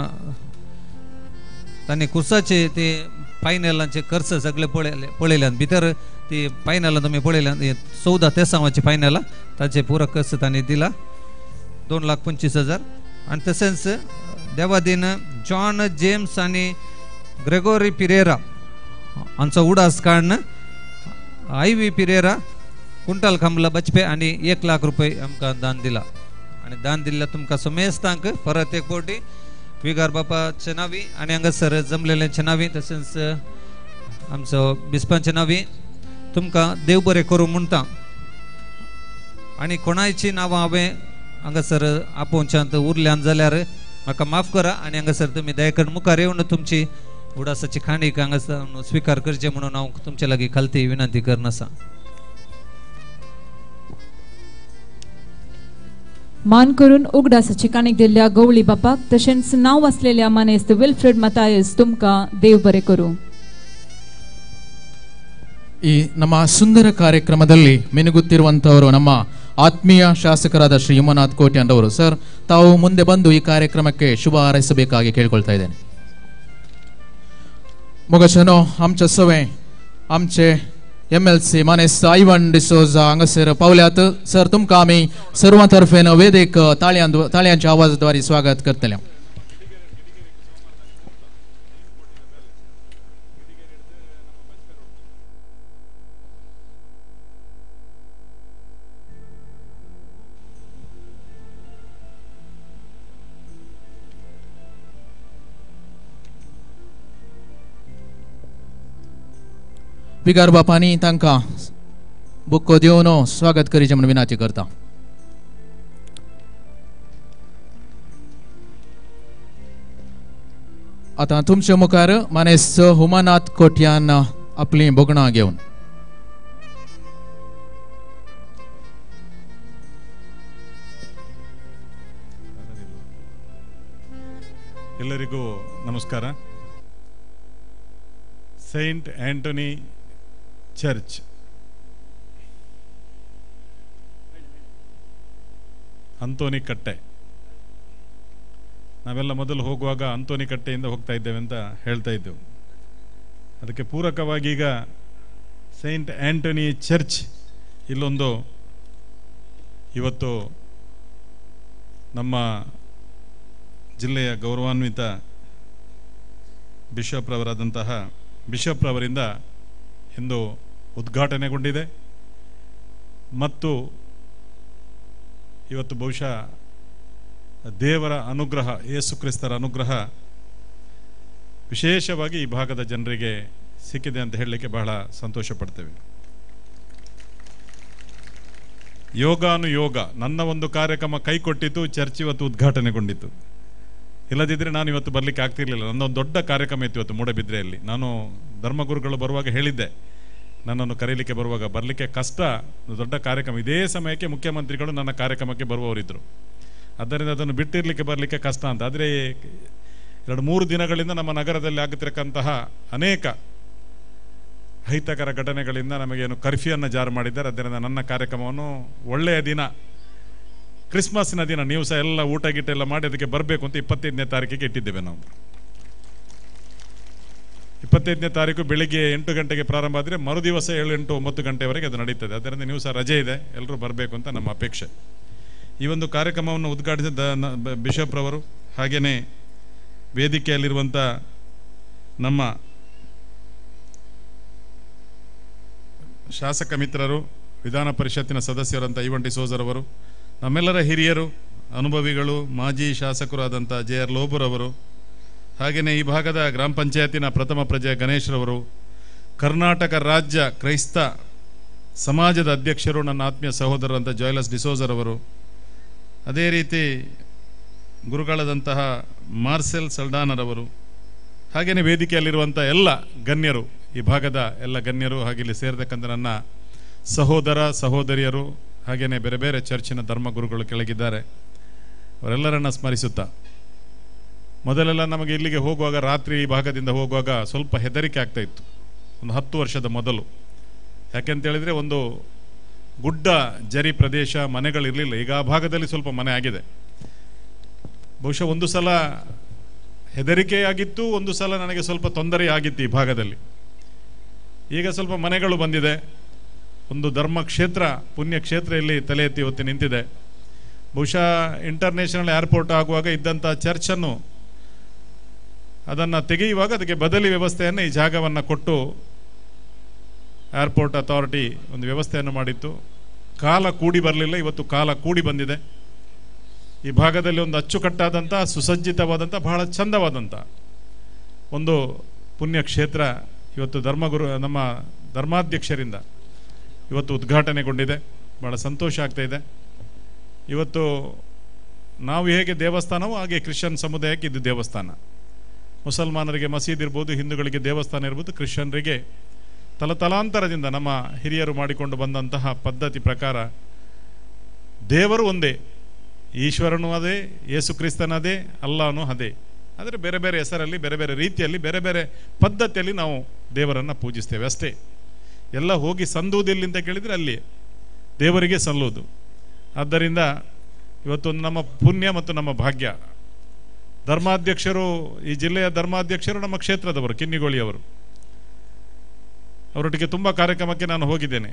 तांणी कुर्साचे ते फायनलांचे खर्च सगळे पळयल्यात. भितर ती फायनलां तुमी पळयल्यात 14 तेसावाची फायनलां ताचे पुरो खर्च तांणी दिला 2,25,000. आणि तशेंच देवादीन जॉन जेम्स आणि ग्रेगोरी पिरेरा हांचो उडास काडून IV पिरेरा कुंटल खांबला बचपे आणि 1,00,000 रुपये आमकां दान दिला. आणि दान दिल्ल्या तुमकां समेस्तांक परत एक फावटी विगार बापाचे नावी आणि हांगासर जमलेल्यांचे नावी तशेंच आमचो बिस्पांचे नावी तुमकां देव बरें करूं म्हणटा. आणि कोणायची नांवां हांवें हांगासर आपोवच्यांत उरल्यान जाल्यार म्हाका माफ करा. आणि हांगासर तुमी दयेकन मुखार येवन तुमची उडासाची खाणीक हांगासर स्वीकार करचे म्हणून हांव तुमचे लागीं खालती विनंती करन आसा. मान करून उगडासाची काणीक दिल्ल्या गवळी बापाक तशेंच नांव आसलेल्या मानेस्त विल्फ्रेड मतायस तुमकां देव बरें करूं. ಈ ನಮ್ಮ ಸುಂದರ ಕಾರ್ಯಕ್ರಮದಲ್ಲಿ ಮಿನುಗುತ್ತಿರುವಂತವರು ನಮ್ಮ ಆತ್ಮೀಯ ಶಾಸಕರಾದ ಶ್ರೀ ಹಿಮನಾಥ್ ಕೋಟ್ಯಾನ್ ಅವರು. ಸರ್, ತಾವು ಮುಂದೆ ಬಂದು ಈ ಕಾರ್ಯಕ್ರಮಕ್ಕೆ ಶುಭ ಹಾರೈಸಬೇಕಾಗಿ ಕೇಳ್ಕೊಳ್ತಾ ಇದ್ದೇನೆ. मोगचनो आमचे सवे आमचे MLC मानेस आयवन डिसोजा हांगासर पावल्यात. सर, तुमकां आमी सर्वां तर्फेन वेदेक ताळयांच्या आवाजाद्वारे स्वागत करतले. विगार बापानी तांकां बुक्को दिवन स्वागत करीचे म्हणून विनंती करता. आता तुमच्या मुखार मानेस हुमानाथ कोट्यान आपली बोगणां घेवन ಎಲ್ಲರಿಗೂ ನಮಸ್ಕಾರ. ಸೈಂಟ್ ಆಂಟೋನಿ ಚರ್ಚ್ ಅಂತೋನಿ ಕಟ್ಟೆ, ನಾವೆಲ್ಲ ಮೊದಲು ಹೋಗುವಾಗ ಅಂತೋನಿ ಕಟ್ಟೆಯಿಂದ ಹೋಗ್ತಾ ಇದ್ದೇವೆ ಅಂತ ಹೇಳ್ತಾ ಇದ್ದೆವು. ಅದಕ್ಕೆ ಪೂರಕವಾಗಿ ಈಗ ಸೈಂಟ್ ಆಂಟೋನಿ ಚರ್ಚ್ ಇಲ್ಲೊಂದು ಇವತ್ತು ನಮ್ಮ ಜಿಲ್ಲೆಯ ಗೌರವಾನ್ವಿತ ಬಿಷಪ್ ರವರಿಂದ ಇಂದು ಉದ್ಘಾಟನೆಗೊಂಡಿದೆ ಮತ್ತು ಇವತ್ತು ಬಹುಶಃ ದೇವರ ಅನುಗ್ರಹ, ಯೇಸು ಕ್ರಿಸ್ತರ ಅನುಗ್ರಹ ವಿಶೇಷವಾಗಿ ಈ ಭಾಗದ ಜನರಿಗೆ ಸಿಕ್ಕಿದೆ ಅಂತ ಹೇಳಲಿಕ್ಕೆ ಬಹಳ ಸಂತೋಷ ಪಡ್ತೇವೆ. ಯೋಗಾನುಯೋಗ ನನ್ನ ಒಂದು ಕಾರ್ಯಕ್ರಮ ಕೈ ಕೊಟ್ಟಿತು, ಚರ್ಚ್ ಇವತ್ತು ಉದ್ಘಾಟನೆಗೊಂಡಿತು. ಇಲ್ಲದಿದ್ದರೆ ನಾನು ಇವತ್ತು ಬರಲಿಕ್ಕೆ ಆಗ್ತಿರ್ಲಿಲ್ಲ. ನನ್ನೊಂದು ದೊಡ್ಡ ಕಾರ್ಯಕ್ರಮ ಇತ್ತು ಇವತ್ತು ಮೂಡಬಿದ್ರೆಯಲ್ಲಿ. ನಾನು ಧರ್ಮಗುರುಗಳು ಬರುವಾಗ ಹೇಳಿದ್ದೆ, ನನ್ನನ್ನು ಕರೀಲಿಕ್ಕೆ ಬರುವಾಗ ಬರಲಿಕ್ಕೆ ಕಷ್ಟ, ದೊಡ್ಡ ಕಾರ್ಯಕ್ರಮ. ಇದೇ ಸಮಯಕ್ಕೆ ಮುಖ್ಯಮಂತ್ರಿಗಳು ನನ್ನ ಕಾರ್ಯಕ್ರಮಕ್ಕೆ ಬರುವವರಿದ್ದರು. ಆದ್ದರಿಂದ ಅದನ್ನು ಬಿಟ್ಟಿರಲಿಕ್ಕೆ ಬರಲಿಕ್ಕೆ ಕಷ್ಟ ಅಂತ. ಆದರೆ 2-3 ದಿನಗಳಿಂದ ನಮ್ಮ ನಗರದಲ್ಲಿ ಆಗುತ್ತಿರಕ್ಕಂತಹ ಅನೇಕ ಅಹಿತಕರ ಘಟನೆಗಳಿಂದ ನಮಗೇನು ಕರ್ಫ್ಯೂಯನ್ನು ಜಾರಿ ಮಾಡಿದ್ದಾರೆ. ಅದರಿಂದ ನನ್ನ ಕಾರ್ಯಕ್ರಮವನ್ನು ಒಳ್ಳೆಯ ದಿನ, ಕ್ರಿಸ್ಮಸ್ನ ದಿನ, ನೀವು ಸಹ ಎಲ್ಲ ಊಟ ಗೀಟ ಎಲ್ಲ ಮಾಡಿ ಅದಕ್ಕೆ ಬರಬೇಕು ಅಂತ 25ನೇ ತಾರೀಕಿಗೆ ಇಟ್ಟಿದ್ದೇವೆ. ನಾವು 25ನೇ ತಾರೀಕು ಬೆಳಿಗ್ಗೆ 8 ಗಂಟೆಗೆ ಪ್ರಾರಂಭ ಆದರೆ ಮರುದಿವಸ 7, 8, 9 ಗಂಟೆವರೆಗೆ ಅದು ನಡೀತದೆ. ಅದರಿಂದ ನೀವು ಸಹ ರಜೆ ಇದೆ, ಎಲ್ಲರೂ ಬರಬೇಕು ಅಂತ ನಮ್ಮ ಅಪೇಕ್ಷೆ. ಈ ಒಂದು ಕಾರ್ಯಕ್ರಮವನ್ನು ಉದ್ಘಾಟಿಸಿದ ಬಿಷಪ್ ರವರು, ಹಾಗೆಯೇ ವೇದಿಕೆಯಲ್ಲಿರುವಂಥ ನಮ್ಮ ಶಾಸಕ ಮಿತ್ರರು, ವಿಧಾನ ಪರಿಷತ್ತಿನ ಸದಸ್ಯರಂಥ ಐವನ್ ಡಿಸೋಜರ್ ಅವರು, ನಮ್ಮೆಲ್ಲರ ಹಿರಿಯರು, ಅನುಭವಿಗಳು, ಮಾಜಿ ಶಾಸಕರು ಆದಂಥ JR ಲೋಬುರವರು, ಹಾಗೆಯೇ ಈ ಭಾಗದ ಗ್ರಾಮ ಪಂಚಾಯತಿನ ಪ್ರಥಮ ಪ್ರಜೆ ಗಣೇಶ್ರವರು, ಕರ್ನಾಟಕ ರಾಜ್ಯ ಕ್ರೈಸ್ತ ಸಮಾಜದ ಅಧ್ಯಕ್ಷರು, ನನ್ನ ಆತ್ಮೀಯ ಸಹೋದರರಂಥ ಜಾಯ್ಲಸ್ ಡಿಸೋಜರ್ ಅವರು, ಅದೇ ರೀತಿ ಗುರುಗಳಾದಂತಹ ಮಾರ್ಸೆಲ್ ಸಲ್ಡಾನರವರು, ಹಾಗೆಯೇ ವೇದಿಕೆಯಲ್ಲಿರುವಂಥ ಎಲ್ಲ ಗಣ್ಯರು, ಈ ಭಾಗದ ಎಲ್ಲ ಗಣ್ಯರು, ಹಾಗೆ ಇಲ್ಲಿ ಸೇರತಕ್ಕಂಥ ನನ್ನ ಸಹೋದರ ಸಹೋದರಿಯರು, ಹಾಗೆಯೇ ಬೇರೆ ಬೇರೆ ಚರ್ಚಿನ ಧರ್ಮಗುರುಗಳು ಕೆಳಗಿದ್ದಾರೆ, ಅವರೆಲ್ಲರನ್ನ ಸ್ಮರಿಸುತ್ತಾ, ಮೊದಲೆಲ್ಲ ನಮಗೆ ಇಲ್ಲಿಗೆ ಹೋಗುವಾಗ, ರಾತ್ರಿ ಈ ಭಾಗದಿಂದ ಹೋಗುವಾಗ ಸ್ವಲ್ಪ ಹೆದರಿಕೆ ಆಗ್ತಾ ಇತ್ತು, ಒಂದು 10 ವರ್ಷದ ಮೊದಲು. ಯಾಕೆಂತೇಳಿದರೆ ಒಂದು ಗುಡ್ಡ ಜರಿ ಪ್ರದೇಶ, ಮನೆಗಳಿರಲಿಲ್ಲ. ಈಗ ಆ ಭಾಗದಲ್ಲಿ ಸ್ವಲ್ಪ ಮನೆ ಆಗಿದೆ. ಬಹುಶಃ ಒಂದು ಸಲ ಹೆದರಿಕೆಯಾಗಿತ್ತು, ಒಂದು ಸಲ ನನಗೆ ಸ್ವಲ್ಪ ತೊಂದರೆ ಆಗಿತ್ತು ಈ ಭಾಗದಲ್ಲಿ. ಈಗ ಸ್ವಲ್ಪ ಮನೆಗಳು ಬಂದಿದೆ, ಒಂದು ಧರ್ಮ ಕ್ಷೇತ್ರ, ಪುಣ್ಯ ಕ್ಷೇತ್ರ ಇಲ್ಲಿ ತಲೆ ಎತ್ತಿ ಇವತ್ತು ನಿಂತಿದೆ. ಬಹುಶಃ ಇಂಟರ್ನ್ಯಾಷನಲ್ ಏರ್ಪೋರ್ಟ್ ಆಗುವಾಗ ಇದ್ದಂಥ ಚರ್ಚನ್ನು ಅದನ್ನು ತೆಗೆಯುವಾಗ ಅದಕ್ಕೆ ಬದಲಿ ವ್ಯವಸ್ಥೆಯನ್ನು, ಈ ಜಾಗವನ್ನು ಕೊಟ್ಟು ಏರ್ಪೋರ್ಟ್ ಅಥಾರಿಟಿ ಒಂದು ವ್ಯವಸ್ಥೆಯನ್ನು ಮಾಡಿತ್ತು. ಕಾಲ ಕೂಡಿ ಬರಲಿಲ್ಲ, ಇವತ್ತು ಕಾಲ ಕೂಡಿ ಬಂದಿದೆ. ಈ ಭಾಗದಲ್ಲಿ ಒಂದು ಅಚ್ಚುಕಟ್ಟಾದಂಥ, ಸುಸಜ್ಜಿತವಾದಂಥ, ಬಹಳ ಚಂದವಾದಂಥ ಒಂದು ಪುಣ್ಯ ಕ್ಷೇತ್ರ ಇವತ್ತು ನಮ್ಮ ಧರ್ಮಾಧ್ಯಕ್ಷರಿಂದ ಇವತ್ತು ಉದ್ಘಾಟನೆಗೊಂಡಿದೆ. ಭಾಳ ಸಂತೋಷ ಆಗ್ತಾ ಇದೆ. ಇವತ್ತು ನಾವು ಹೇಗೆ ದೇವಸ್ಥಾನವೋ ಹಾಗೆ ಕ್ರಿಶ್ಚಿಯನ್ ಸಮುದಾಯಕ್ಕೆ ಇದು ದೇವಸ್ಥಾನ. ಮುಸಲ್ಮಾನರಿಗೆ ಮಸೀದಿ ಇರ್ಬೋದು, ಹಿಂದೂಗಳಿಗೆ ದೇವಸ್ಥಾನ ಇರ್ಬೋದು, ಕ್ರಿಶ್ಚಿಯನ್ರಿಗೆ ತಲತಲಾಂತರದಿಂದ ನಮ್ಮ ಹಿರಿಯರು ಮಾಡಿಕೊಂಡು ಬಂದಂತಹ ಪದ್ಧತಿ ಪ್ರಕಾರ ದೇವರು ಒಂದೇ, ಈಶ್ವರನೂ ಅದೇ, ಯೇಸು ಕ್ರಿಸ್ತನದೇ, ಅಲ್ಲಾನೂ ಅದೇ. ಆದರೆ ಬೇರೆ ಬೇರೆ ಹೆಸರಲ್ಲಿ, ಬೇರೆ ಬೇರೆ ರೀತಿಯಲ್ಲಿ, ಬೇರೆ ಬೇರೆ ಪದ್ಧತಿಯಲ್ಲಿ ನಾವು ದೇವರನ್ನು ಪೂಜಿಸ್ತೇವೆ ಅಷ್ಟೇ. ಎಲ್ಲ ಹೋಗಿ ಸಂದುವುದಿಲ್ಲ ಅಂತ ಕೇಳಿದರೆ ಅಲ್ಲಿ ದೇವರಿಗೆ ಸಲ್ಲುವುದು. ಆದ್ದರಿಂದ ಇವತ್ತು ನಮ್ಮ ಪುಣ್ಯ ಮತ್ತು ನಮ್ಮ ಭಾಗ್ಯ. ಧರ್ಮಾಧ್ಯಕ್ಷರು, ಈ ಜಿಲ್ಲೆಯ ಧರ್ಮಾಧ್ಯಕ್ಷರು ನಮ್ಮ ಕ್ಷೇತ್ರದವರು, ಕಿನ್ನಿಗೋಳಿಯವರು. ಅವರೊಟ್ಟಿಗೆ ತುಂಬ ಕಾರ್ಯಕ್ರಮಕ್ಕೆ ನಾನು ಹೋಗಿದ್ದೇನೆ.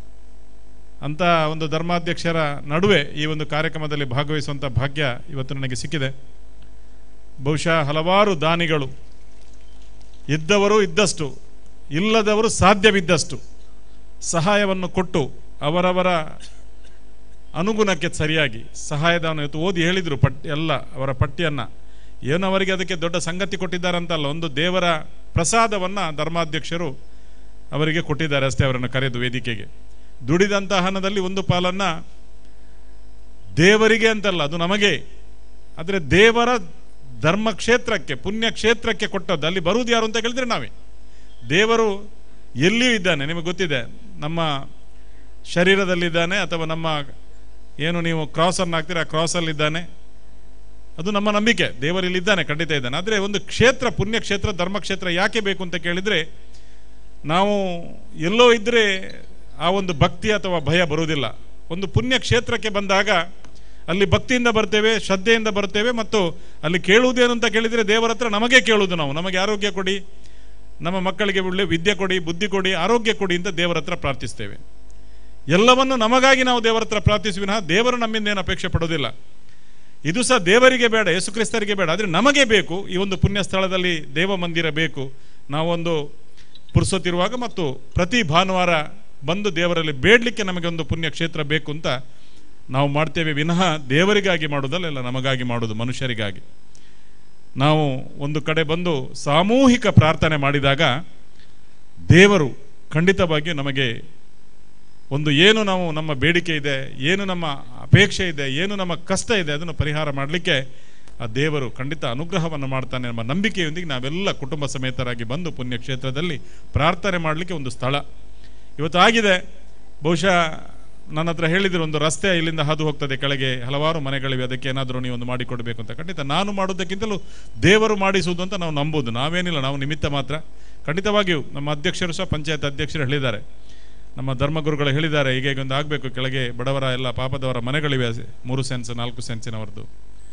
ಅಂಥ ಒಂದು ಧರ್ಮಾಧ್ಯಕ್ಷರ ನಡುವೆ ಈ ಒಂದು ಕಾರ್ಯಕ್ರಮದಲ್ಲಿ ಭಾಗವಹಿಸುವಂಥ ಭಾಗ್ಯ ಇವತ್ತು ನನಗೆ ಸಿಕ್ಕಿದೆ. ಬಹುಶಃ ಹಲವಾರು ದಾನಿಗಳು, ಇದ್ದವರು ಇದ್ದಷ್ಟು, ಇಲ್ಲದವರು ಸಾಧ್ಯವಿದ್ದಷ್ಟು ಸಹಾಯವನ್ನು ಕೊಟ್ಟು ಅವರವರ ಅನುಗುಣಕ್ಕೆ ಸರಿಯಾಗಿ ಸಹಾಯಧನ ಇವತ್ತು ಓದಿ ಹೇಳಿದರು ಎಲ್ಲ ಅವರ ಪಟ್ಟಿಯನ್ನು. ಏನು ಅವರಿಗೆ ಅದಕ್ಕೆ ದೊಡ್ಡ ಸಂಗತಿ ಕೊಟ್ಟಿದ್ದಾರಂತಲ್ಲ, ಒಂದು ದೇವರ ಪ್ರಸಾದವನ್ನು ಧರ್ಮಾಧ್ಯಕ್ಷರು ಅವರಿಗೆ ಕೊಟ್ಟಿದ್ದಾರೆ ಅಷ್ಟೇ. ಅವರನ್ನು ಕರೆದು ವೇದಿಕೆಗೆ ದುಡಿದಂಥ ಹಣದಲ್ಲಿ ಒಂದು ಪಾಲನ್ನು ದೇವರಿಗೆ ಅಂತಲ್ಲ, ಅದು ನಮಗೆ. ಆದರೆ ದೇವರ ಧರ್ಮಕ್ಷೇತ್ರಕ್ಕೆ, ಪುಣ್ಯಕ್ಷೇತ್ರಕ್ಕೆ ಕೊಟ್ಟದ್ದು. ಅಲ್ಲಿ ಬರುವುದು ಯಾರು ಅಂತ ಹೇಳಿದ್ರೆ ನಾವೇ. ದೇವರು ಎಲ್ಲಿಯೂ ಇದ್ದಾನೆ, ನಿಮಗೆ ಗೊತ್ತಿದೆ. ನಮ್ಮ ಶರೀರದಲ್ಲಿದ್ದಾನೆ, ಅಥವಾ ನಮ್ಮ ಏನು ನೀವು ಕ್ರಾಸನ್ನು ಹಾಕ್ತೀರ ಆ ಕ್ರಾಸಲ್ಲಿದ್ದಾನೆ. ಅದು ನಮ್ಮ ನಂಬಿಕೆ. ದೇವರಿಲ್ಲಿದ್ದಾನೆ, ಖಂಡಿತ ಇದ್ದಾನೆ. ಆದರೆ ಒಂದು ಕ್ಷೇತ್ರ, ಪುಣ್ಯಕ್ಷೇತ್ರ, ಧರ್ಮಕ್ಷೇತ್ರ ಯಾಕೆ ಬೇಕು ಅಂತ ಕೇಳಿದರೆ, ನಾವು ಎಲ್ಲೋ ಇದ್ದರೆ ಆ ಒಂದು ಭಕ್ತಿ ಅಥವಾ ಭಯ ಬರುವುದಿಲ್ಲ. ಒಂದು ಪುಣ್ಯಕ್ಷೇತ್ರಕ್ಕೆ ಬಂದಾಗ ಅಲ್ಲಿ ಭಕ್ತಿಯಿಂದ ಬರ್ತೇವೆ, ಶ್ರದ್ಧೆಯಿಂದ ಬರ್ತೇವೆ. ಮತ್ತು ಅಲ್ಲಿ ಕೇಳುವುದೇನು ಅಂತ ಕೇಳಿದರೆ, ದೇವರ ಹತ್ರ ನಮಗೆ ಕೇಳುವುದು ನಾವು. ನಮಗೆ ಆರೋಗ್ಯ ಕೊಡಿ, ನಮ್ಮ ಮಕ್ಕಳಿಗೆ ಒಳ್ಳೆ ವಿದ್ಯೆ ಕೊಡಿ, ಬುದ್ಧಿ ಕೊಡಿ, ಆರೋಗ್ಯ ಕೊಡಿ ಅಂತ ದೇವರ ಹತ್ರ ಪ್ರಾರ್ಥಿಸ್ತೇವೆ. ಎಲ್ಲವನ್ನು ನಮಗಾಗಿ ನಾವು ದೇವರ ಹತ್ರ ಪ್ರಾರ್ಥಿಸುವಿನ, ದೇವರು ನಮ್ಮಿಂದ ಏನು ಅಪೇಕ್ಷೆ ಪಡೋದಿಲ್ಲ. ಇದು ಸಹ ದೇವರಿಗೆ ಬೇಡ, ಯೇಸು ಕ್ರಿಸ್ತರಿಗೆ ಬೇಡ, ಆದರೆ ನಮಗೆ ಬೇಕು. ಈ ಒಂದು ಪುಣ್ಯ ಸ್ಥಳದಲ್ಲಿ ದೇವ ಮಂದಿರ ಬೇಕು. ನಾವೊಂದು ಪುರುಸೊತ್ತಿರುವಾಗ ಮತ್ತು ಪ್ರತಿ ಭಾನುವಾರ ಬಂದು ದೇವರಲ್ಲಿ ಬೇಡಲಿಕ್ಕೆ ನಮಗೆ ಒಂದು ಪುಣ್ಯಕ್ಷೇತ್ರ ಬೇಕು ಅಂತ ನಾವು ಮಾಡ್ತೇವೆ ವಿನಃ ದೇವರಿಗಾಗಿ ಮಾಡೋದಲ್ಲ, ಎಲ್ಲ ನಮಗಾಗಿ ಮಾಡೋದು, ಮನುಷ್ಯರಿಗಾಗಿ. ನಾವು ಒಂದು ಕಡೆ ಬಂದು ಸಾಮೂಹಿಕ ಪ್ರಾರ್ಥನೆ ಮಾಡಿದಾಗ ದೇವರು ಖಂಡಿತವಾಗಿಯೂ ನಮಗೆ ಒಂದು ಏನು ನಾವು ನಮ್ಮ ಬೇಡಿಕೆ ಇದೆ, ಏನು ನಮ್ಮ ಅಪೇಕ್ಷೆ ಇದೆ, ಏನು ನಮ್ಮ ಕಷ್ಟ ಇದೆ, ಅದನ್ನು ಪರಿಹಾರ ಮಾಡಲಿಕ್ಕೆ ಆ ದೇವರು ಖಂಡಿತ ಅನುಗ್ರಹವನ್ನು ಮಾಡ್ತಾನೆ ಎಂಬ ನಂಬಿಕೆಯೊಂದಿಗೆ ನಾವೆಲ್ಲ ಕುಟುಂಬ ಸಮೇತರಾಗಿ ಬಂದು ಪುಣ್ಯಕ್ಷೇತ್ರದಲ್ಲಿ ಪ್ರಾರ್ಥನೆ ಮಾಡಲಿಕ್ಕೆ ಒಂದು ಸ್ಥಳ ಇವತ್ತು ಆಗಿದೆ. ಬಹುಶಃ ನನ್ನ ಹತ್ರ ಹೇಳಿದ್ರು, ಒಂದು ರಸ್ತೆ ಇಲ್ಲಿಂದ ಹಾದು ಹೋಗ್ತದೆ ಕೆಳಗೆ, ಹಲವಾರು ಮನೆಗಳಿವೆ, ಅದಕ್ಕೆ ಏನಾದರೂ ನೀವು ಒಂದು ಮಾಡಿಕೊಡ್ಬೇಕು ಅಂತ. ಖಂಡಿತ ನಾನು ಮಾಡೋದಕ್ಕಿಂತಲೂ ದೇವರು ಮಾಡಿಸುವುದು ಅಂತ ನಾವು ನಂಬೋದು. ನಾವೇನಿಲ್ಲ, ನಾವು ನಿಮಿತ್ತ ಮಾತ್ರ. ಖಂಡಿತವಾಗಿಯೂ ನಮ್ಮ ಅಧ್ಯಕ್ಷರು ಸಹ, ಪಂಚಾಯತ್ ಅಧ್ಯಕ್ಷರು ಹೇಳಿದ್ದಾರೆ, ನಮ್ಮ ಧರ್ಮಗುರುಗಳು ಹೇಳಿದ್ದಾರೆ, ಈಗ ಒಂದು ಆಗಬೇಕು ಕೆಳಗೆ ಬಡವರ ಎಲ್ಲ ಪಾಪದವರ ಮನೆಗಳಿವೆ, 3 ಸೆನ್ಸ್ 4 ಸೆನ್ಸಿನವರದ್ದು.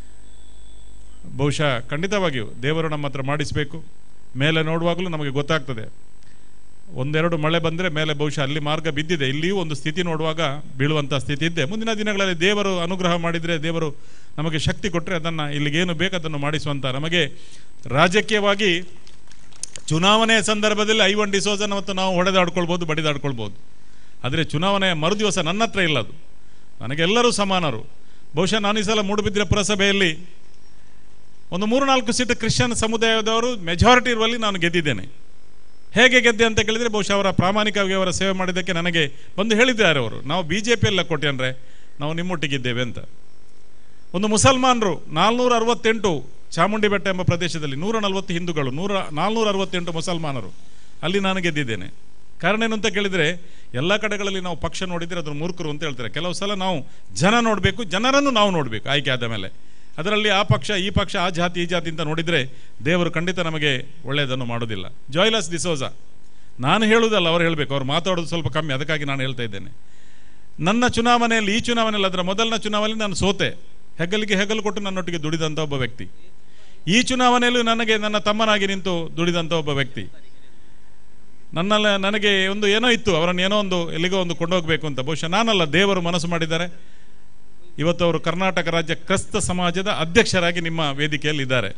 ಬಹುಶಃ ಖಂಡಿತವಾಗಿಯೂ ದೇವರು ನಮ್ಮ ಹತ್ರ ಮಾಡಿಸಬೇಕು. ಮೇಲೆ ನೋಡುವಾಗಲೂ ನಮಗೆ ಗೊತ್ತಾಗ್ತದೆ, ಒಂದೆರಡು ಮಳೆ ಬಂದರೆ ಮೇಲೆ ಬಹುಶಃ ಅಲ್ಲಿ ಮಾರ್ಗ ಬಿದ್ದಿದೆ, ಇಲ್ಲಿಯೂ ಒಂದು ಸ್ಥಿತಿ ನೋಡುವಾಗ ಬೀಳುವಂಥ ಸ್ಥಿತಿ ಇದ್ದೆ. ಮುಂದಿನ ದಿನಗಳಲ್ಲಿ ದೇವರು ಅನುಗ್ರಹ ಮಾಡಿದರೆ, ದೇವರು ನಮಗೆ ಶಕ್ತಿ ಕೊಟ್ಟರೆ ಅದನ್ನು ಇಲ್ಲಿಗೇನು ಬೇಕು ಅದನ್ನು ಮಾಡಿಸುವಂಥ, ನಮಗೆ ರಾಜಕೀಯವಾಗಿ ಚುನಾವಣೆಯ ಸಂದರ್ಭದಲ್ಲಿ ಐವನ್ ಡಿಸೋಜನ್ ಮತ್ತು ನಾವು ಹೊಡೆದಾಡ್ಕೊಳ್ಬೋದು, ಬಡಿದಾಡ್ಕೊಳ್ಬೋದು. ಆದರೆ ಚುನಾವಣೆಯ ಮರುದಿವಸ ನನ್ನ ಹತ್ರ ಇಲ್ಲದು. ನನಗೆಲ್ಲರೂ ಸಮಾನರು. ಬಹುಶಃ ನಾನು ಈ ಸಲ ಮೂಡುಬಿದಿರೆ ಪುರಸಭೆಯಲ್ಲಿ ಒಂದು 3-4 ಸೀಟ್ ಕ್ರಿಶ್ಚಿಯನ್ ಸಮುದಾಯದವರು ಮೆಜಾರಿಟಿ ಇರುವಲ್ಲಿ ನಾನು ಗೆದ್ದಿದ್ದೇನೆ. ಹೇಗೆ ಗೆದ್ದೆ ಅಂತ ಕೇಳಿದರೆ, ಬಹುಶಃ ಅವರ ಪ್ರಾಮಾಣಿಕವಾಗಿ ಅವರ ಸೇವೆ ಮಾಡಿದ್ದಕ್ಕೆ ನನಗೆ ಬಂದು ಹೇಳಿದ್ದಾರೆ ಅವರು, ನಾವು BJP ಎಲ್ಲ ಕೊಟ್ಟೆ ನಾವು ನಿಮ್ಮೊಟ್ಟಿಗಿದ್ದೇವೆ ಅಂತ. ಒಂದು ಮುಸಲ್ಮಾನರು 468 ಚಾಮುಂಡಿ ಬೆಟ್ಟ ಎಂಬ ಪ್ರದೇಶದಲ್ಲಿ 140 ಹಿಂದೂಗಳು, 468 ಮುಸಲ್ಮಾನರು, ಅಲ್ಲಿ ನಾನು ಗೆದ್ದಿದ್ದೇನೆ. ಕಾರಣ ಏನು ಅಂತ ಕೇಳಿದರೆ, ಎಲ್ಲ ಕಡೆಗಳಲ್ಲಿ ನಾವು ಪಕ್ಷ ನೋಡಿದರೆ ಅದನ್ನು ಮೂರ್ಖರು ಅಂತ ಹೇಳ್ತಾರೆ. ಕೆಲವು ಸಲ ನಾವು ಜನ ನೋಡಬೇಕು, ಜನರನ್ನು ನಾವು ನೋಡಬೇಕು ಆಯ್ಕೆ ಆದ ಮೇಲೆ. ಅದರಲ್ಲಿ ಆ ಪಕ್ಷ ಈ ಪಕ್ಷ, ಆ ಜಾತಿ ಈ ಜಾತಿ ಅಂತ ನೋಡಿದರೆ ದೇವರು ಖಂಡಿತ ನಮಗೆ ಒಳ್ಳೆಯದನ್ನು ಮಾಡೋದಿಲ್ಲ. ಜಾಯ್ಲಸ್ ಡಿಸೋಜ, ನಾನು ಹೇಳುವುದಲ್ಲ, ಅವರು ಹೇಳಬೇಕು, ಅವ್ರು ಮಾತಾಡೋದು ಸ್ವಲ್ಪ ಕಮ್ಮಿ, ಅದಕ್ಕಾಗಿ ನಾನು ಹೇಳ್ತಾ ಇದ್ದೇನೆ. ನನ್ನ ಚುನಾವಣೆಯಲ್ಲಿ, ಈ ಚುನಾವಣೆಯಲ್ಲಿ, ಅದರ ಮೊದಲನ ಚುನಾವಣೆಯಲ್ಲಿ ನಾನು ಸೋತೆ, ಹೆಗಲಿಗೆ ಹೆಗಲು ಕೊಟ್ಟು ನನ್ನೊಟ್ಟಿಗೆ ದುಡಿದಂಥ ಒಬ್ಬ ವ್ಯಕ್ತಿ. ಈ ಚುನಾವಣೆಯಲ್ಲೂ ನನಗೆ ನನ್ನ ತಮ್ಮನಾಗಿ ನಿಂತು ದುಡಿದಂಥ ಒಬ್ಬ ವ್ಯಕ್ತಿ. ನನಗೆ ಒಂದು ಏನೋ ಇತ್ತು, ಅವರನ್ನು ಏನೋ ಒಂದು ಎಲ್ಲಿಗೋ ಒಂದು ಕೊಂಡೋಗಬೇಕು ಅಂತ. ಬಹುಶಃ ನಾನಲ್ಲ, ದೇವರು ಮನಸ್ಸು ಮಾಡಿದ್ದಾರೆ. ಇವತ್ತು ಅವರು ಕರ್ನಾಟಕ ರಾಜ್ಯ ಕ್ರೈಸ್ತ ಸಮಾಜದ ಅಧ್ಯಕ್ಷರಾಗಿ ನಿಮ್ಮ ವೇದಿಕೆಯಲ್ಲಿ ಇದ್ದಾರೆ.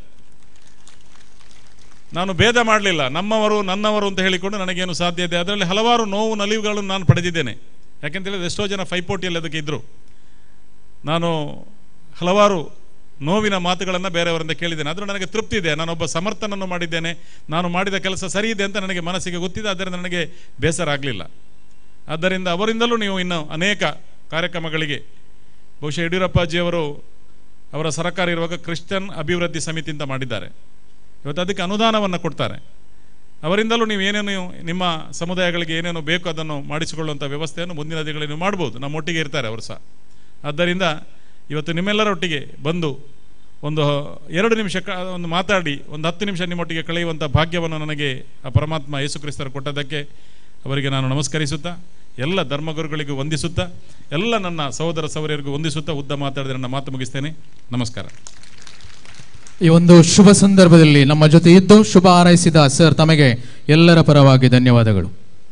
ನಾನು ಭೇದ ಮಾಡಲಿಲ್ಲ, ನಮ್ಮವರು ನನ್ನವರು ಅಂತ ಹೇಳಿಕೊಂಡು ನನಗೇನು ಸಾಧ್ಯ ಇದೆ. ಅದರಲ್ಲಿ ಹಲವಾರು ನೋವು ನಲಿವುಗಳನ್ನು ನಾನು ಪಡೆದಿದ್ದೇನೆ. ಯಾಕೆಂತೇಳಿದ್ರೆ ಎಷ್ಟೋ ಜನ ಪೈಪೋಟಿಯಲ್ಲಿ ಅದಕ್ಕೆ ಇದ್ದರು. ನಾನು ಹಲವಾರು ನೋವಿನ ಮಾತುಗಳನ್ನು ಬೇರೆಯವರಿಂದ ಕೇಳಿದ್ದೇನೆ. ಆದರೂ ನನಗೆ ತೃಪ್ತಿ ಇದೆ, ನಾನೊಬ್ಬ ಸಮರ್ಥನನ್ನು ಮಾಡಿದ್ದೇನೆ, ನಾನು ಮಾಡಿದ ಕೆಲಸ ಸರಿ ಇದೆ ಅಂತ ನನಗೆ ಮನಸ್ಸಿಗೆ ಗೊತ್ತಿದೆ. ಆದ್ದರಿಂದ ನನಗೆ ಬೇಸರ ಆಗಲಿಲ್ಲ. ಆದ್ದರಿಂದ ಅವರಿಂದಲೂ ನೀವು ಇನ್ನು ಅನೇಕ ಕಾರ್ಯಕ್ರಮಗಳಿಗೆ, ಬಹುಶಃ ಯಡಿಯೂರಪ್ಪಾಜಿಯವರು ಅವರ ಸರ್ಕಾರ ಇರುವಾಗ ಕ್ರಿಶ್ಚಿಯನ್ ಅಭಿವೃದ್ಧಿ ಸಮಿತಿ ಅಂತ ಮಾಡಿದ್ದಾರೆ. ಇವತ್ತು ಅದಕ್ಕೆ ಅನುದಾನವನ್ನು ಕೊಡ್ತಾರೆ. ಅವರಿಂದಲೂ ನೀವು ಏನೇನು ನಿಮ್ಮ ಸಮುದಾಯಗಳಿಗೆ ಏನೇನು ಬೇಕು ಅದನ್ನು ಮಾಡಿಸಿಕೊಳ್ಳುವಂಥ ವ್ಯವಸ್ಥೆಯನ್ನು ಮುಂದಿನ ದಿನಗಳಲ್ಲಿ ನೀವು ಮಾಡ್ಬೋದು. ನಮ್ಮೊಟ್ಟಿಗೆ ಇರ್ತಾರೆ ಅವರು ಸಹ. ಆದ್ದರಿಂದ ಇವತ್ತು ನಿಮ್ಮೆಲ್ಲರೊಟ್ಟಿಗೆ ಬಂದು ಒಂದು 2 ನಿಮಿಷ ಒಂದು ಮಾತಾಡಿ, ಒಂದು 10 ನಿಮಿಷ ನಿಮ್ಮೊಟ್ಟಿಗೆ ಕಳೆಯುವಂಥ ಭಾಗ್ಯವನ್ನು ನನಗೆ ಆ ಪರಮಾತ್ಮ ಯೇಸು ಕ್ರಿಸ್ತರು ಕೊಟ್ಟದ್ದಕ್ಕೆ ಅವರಿಗೆ ನಾನು ನಮಸ್ಕರಿಸುತ್ತಾ, ಎಲ್ಲ ಧರ್ಮಗುರುಗಳಿಗೂ ವಂದಿಸುತ್ತಾ, ಎಲ್ಲ ನನ್ನ ಸಹೋದರ ಸಹೋದರಿಯರಿಗೂ ವಂದಿಸುತ್ತಾ ಉದ್ದ ಮಾತಾಡಿದರೆ ನನ್ನ ಮಾತು ಮುಗಿಸ್ತೇನೆ. ನಮಸ್ಕಾರ. ಈ ಒಂದು ಶುಭ ಸಂದರ್ಭದಲ್ಲಿ ನಮ್ಮ ಜೊತೆ ಇದ್ದು ಶುಭ ಹಾರೈಸಿದ ಸರ್ ತಮಗೆ ಎಲ್ಲರ ಪರವಾಗಿ ಧನ್ಯವಾದಗಳು.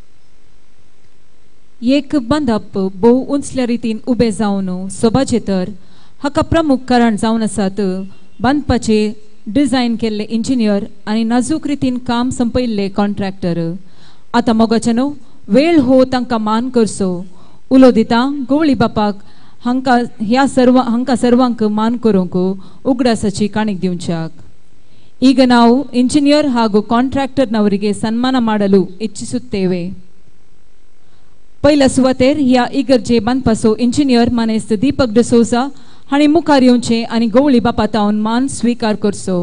एक बंदप भोव उंचल्या रितीन उबे जावन सोबाचे तर हाका प्रमुख कारण जावन आसात बांदपाचे डिझायन केल्ले इंजिनियर आनी नाजूक रितीन काम संपयल्ले कॉन्ट्रॅक्टर. आतां मोगाचेनो वेळ हो तांकां मान करचो. उलो दिता गवळी बापाक हांकां सर्वांक मान करूंक उगडासाची काणीक दिवच्याक. ಈಗ ನಾವು ಇಂಜಿನಿಯರ್ ಹಾಗೂ ಕಾಂಟ್ರಾಕ್ಟರ್ನವರಿಗೆ ಸನ್ಮಾನ ಮಾಡಲು ಇಚ್ಛಿಸುತ್ತೇವೆ. पहिला सुवातेर ह्या इगर्जे बांदपाचो इंजिनियर मानेस्त दीपक डिसोजा हाणे मुखार येवचें आनी गवळी बापा तावन मान स्विकार करचो.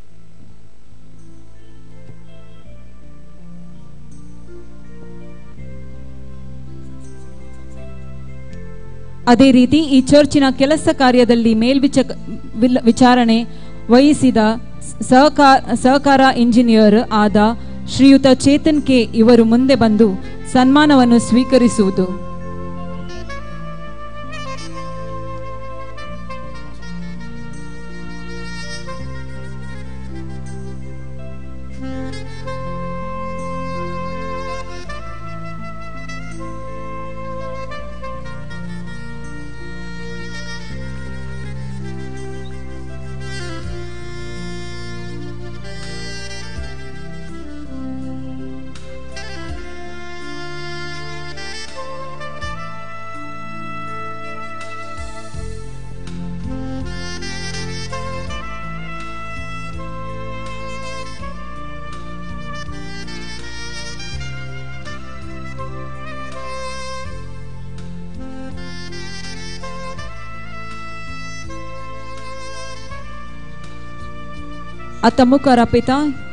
ಅದೇ ರೀತಿ ಈ ಚರ್ಚಿನ ಕೆಲಸ ಕಾರ್ಯದಲ್ಲಿ ವಿಚಾರಣೆ ವಹಿಸಿದ ಸಹಕಾರ ಇಂಜಿನಿಯರ್ ಆದ ಶ್ರೀಯುತ ಚೇತನ್ ಕೆ ಇವರು ಮುಂದೆ ಬಂದು ಸನ್ಮಾನವನ್ನು ಸ್ವೀಕರಿಸುವುದು. आता मुखार पिता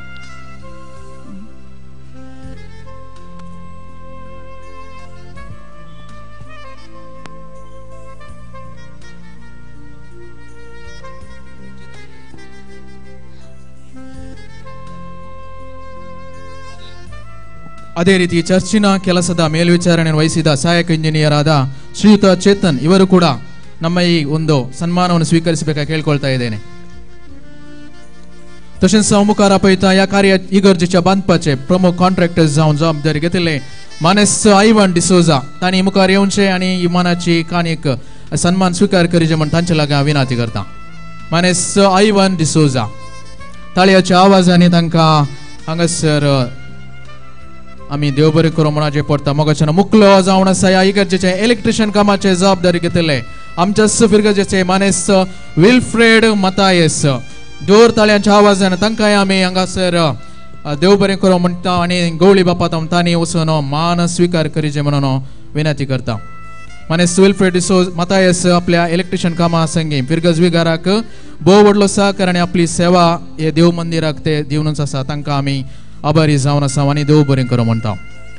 ಅದೇ ರೀತಿ ಚರ್ಚಿನ ಕೆಲಸದ ಮೇಲ್ವಿಚಾರಣೆ ವಹಿಸಿದ ಸಹಾಯಕ ಇಂಜಿನಿಯರ್ ಆದ ಶ್ರೀಯುತ ಚೇತನ್ ಇವರು ಕೂಡ ನಮ್ಮ ಈ ಒಂದು ಸನ್ಮಾನವನ್ನು ಸ್ವೀಕರಿಸಬೇಕಾಗಿ ಕೇಳ್ಕೊಳ್ತಾ ಇದ್ದೇನೆ. तशेंच मुखार आपयता ह्या कार्यात इगर्जेच्या बांदपाचे प्रमुख कॉन्ट्रॅक्टर्स जावन जबाबदारी घेतिल्ले मानेस आयवन डिसोजा तांणी मुखार येवचें आनी इमानाची काणयेक सन्मान स्वीकार करचे म्हण तांचे लागीं हांव विनंती करता. मानेस आयवन डिसोजा ताळयाच्या आवाजांनी तांकां हांगासर आमी देव बरें करूं म्हणाचें पडटा. मोगाच्यान मुखलो जावन आसा ह्या इगर्जेचे इलेक्ट्रिशियन कामाचे जबाबदारी घेतिल्ले आमच्याच फिरगजेचे मानेस विल्फ्रेड मतायस जोर ताळयांच्या आवाजान तांकांय आमी हांगासर देव बरें करूं म्हणटा आनी गवळी बापा तांणी वचून मान स्वीकार करीचे म्हणून विनंती करता. मानेस विल्फ्रेड मतायस आपल्या इलेक्ट्रिशियन कामा संगी फिरगज विगाराक भोव व्हडलो सहकार आनी आपली सेवा हे देव मंदिराक ते दिवनूच आसा तांकां आमी आभारी जावन आसा आनी देव बरें करूं म्हणटा.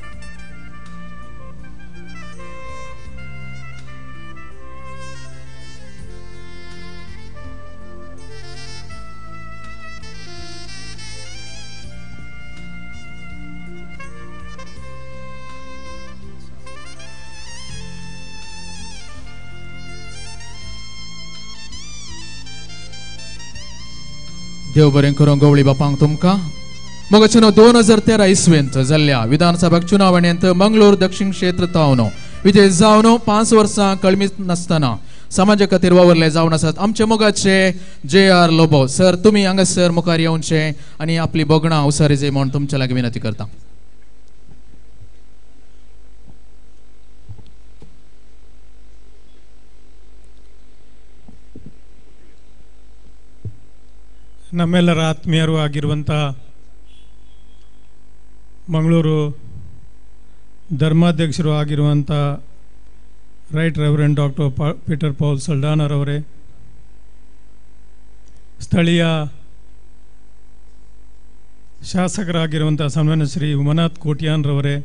देव बरें करूं गवळी बापांक तुमकां. मोगाच्यान 2013 इसवेंत जाल्ल्या विधानसभा चुनावणेंत मंगळूर दक्षिण क्षेत्र तावन विजय जावन 5 वर्सां कळमीत नासतना समाजा खातीर वावरले जावन आसात आमचे मोगाचे JR लोबो सर. तुमी हांगासर मुखार येवचें आनी आपली बोगणां उसारीजे म्हूण तुमचे लागीं विनंती करता. ನಮ್ಮೆಲ್ಲರ ಆತ್ಮೀಯರು ಆಗಿರುವಂಥ ಮಂಗಳೂರು ಧರ್ಮಾಧ್ಯಕ್ಷರು ಆಗಿರುವಂಥ right reverend doctor Peter Paul ಸಲ್ಡಾನರವರೇ, ಸ್ಥಳೀಯ ಶಾಸಕರಾಗಿರುವಂಥ ಸನ್ಮಾನ್ಯ ಶ್ರೀ ಉಮನಾಥ್ ಕೋಟ್ಯಾನ್ರವರೇ,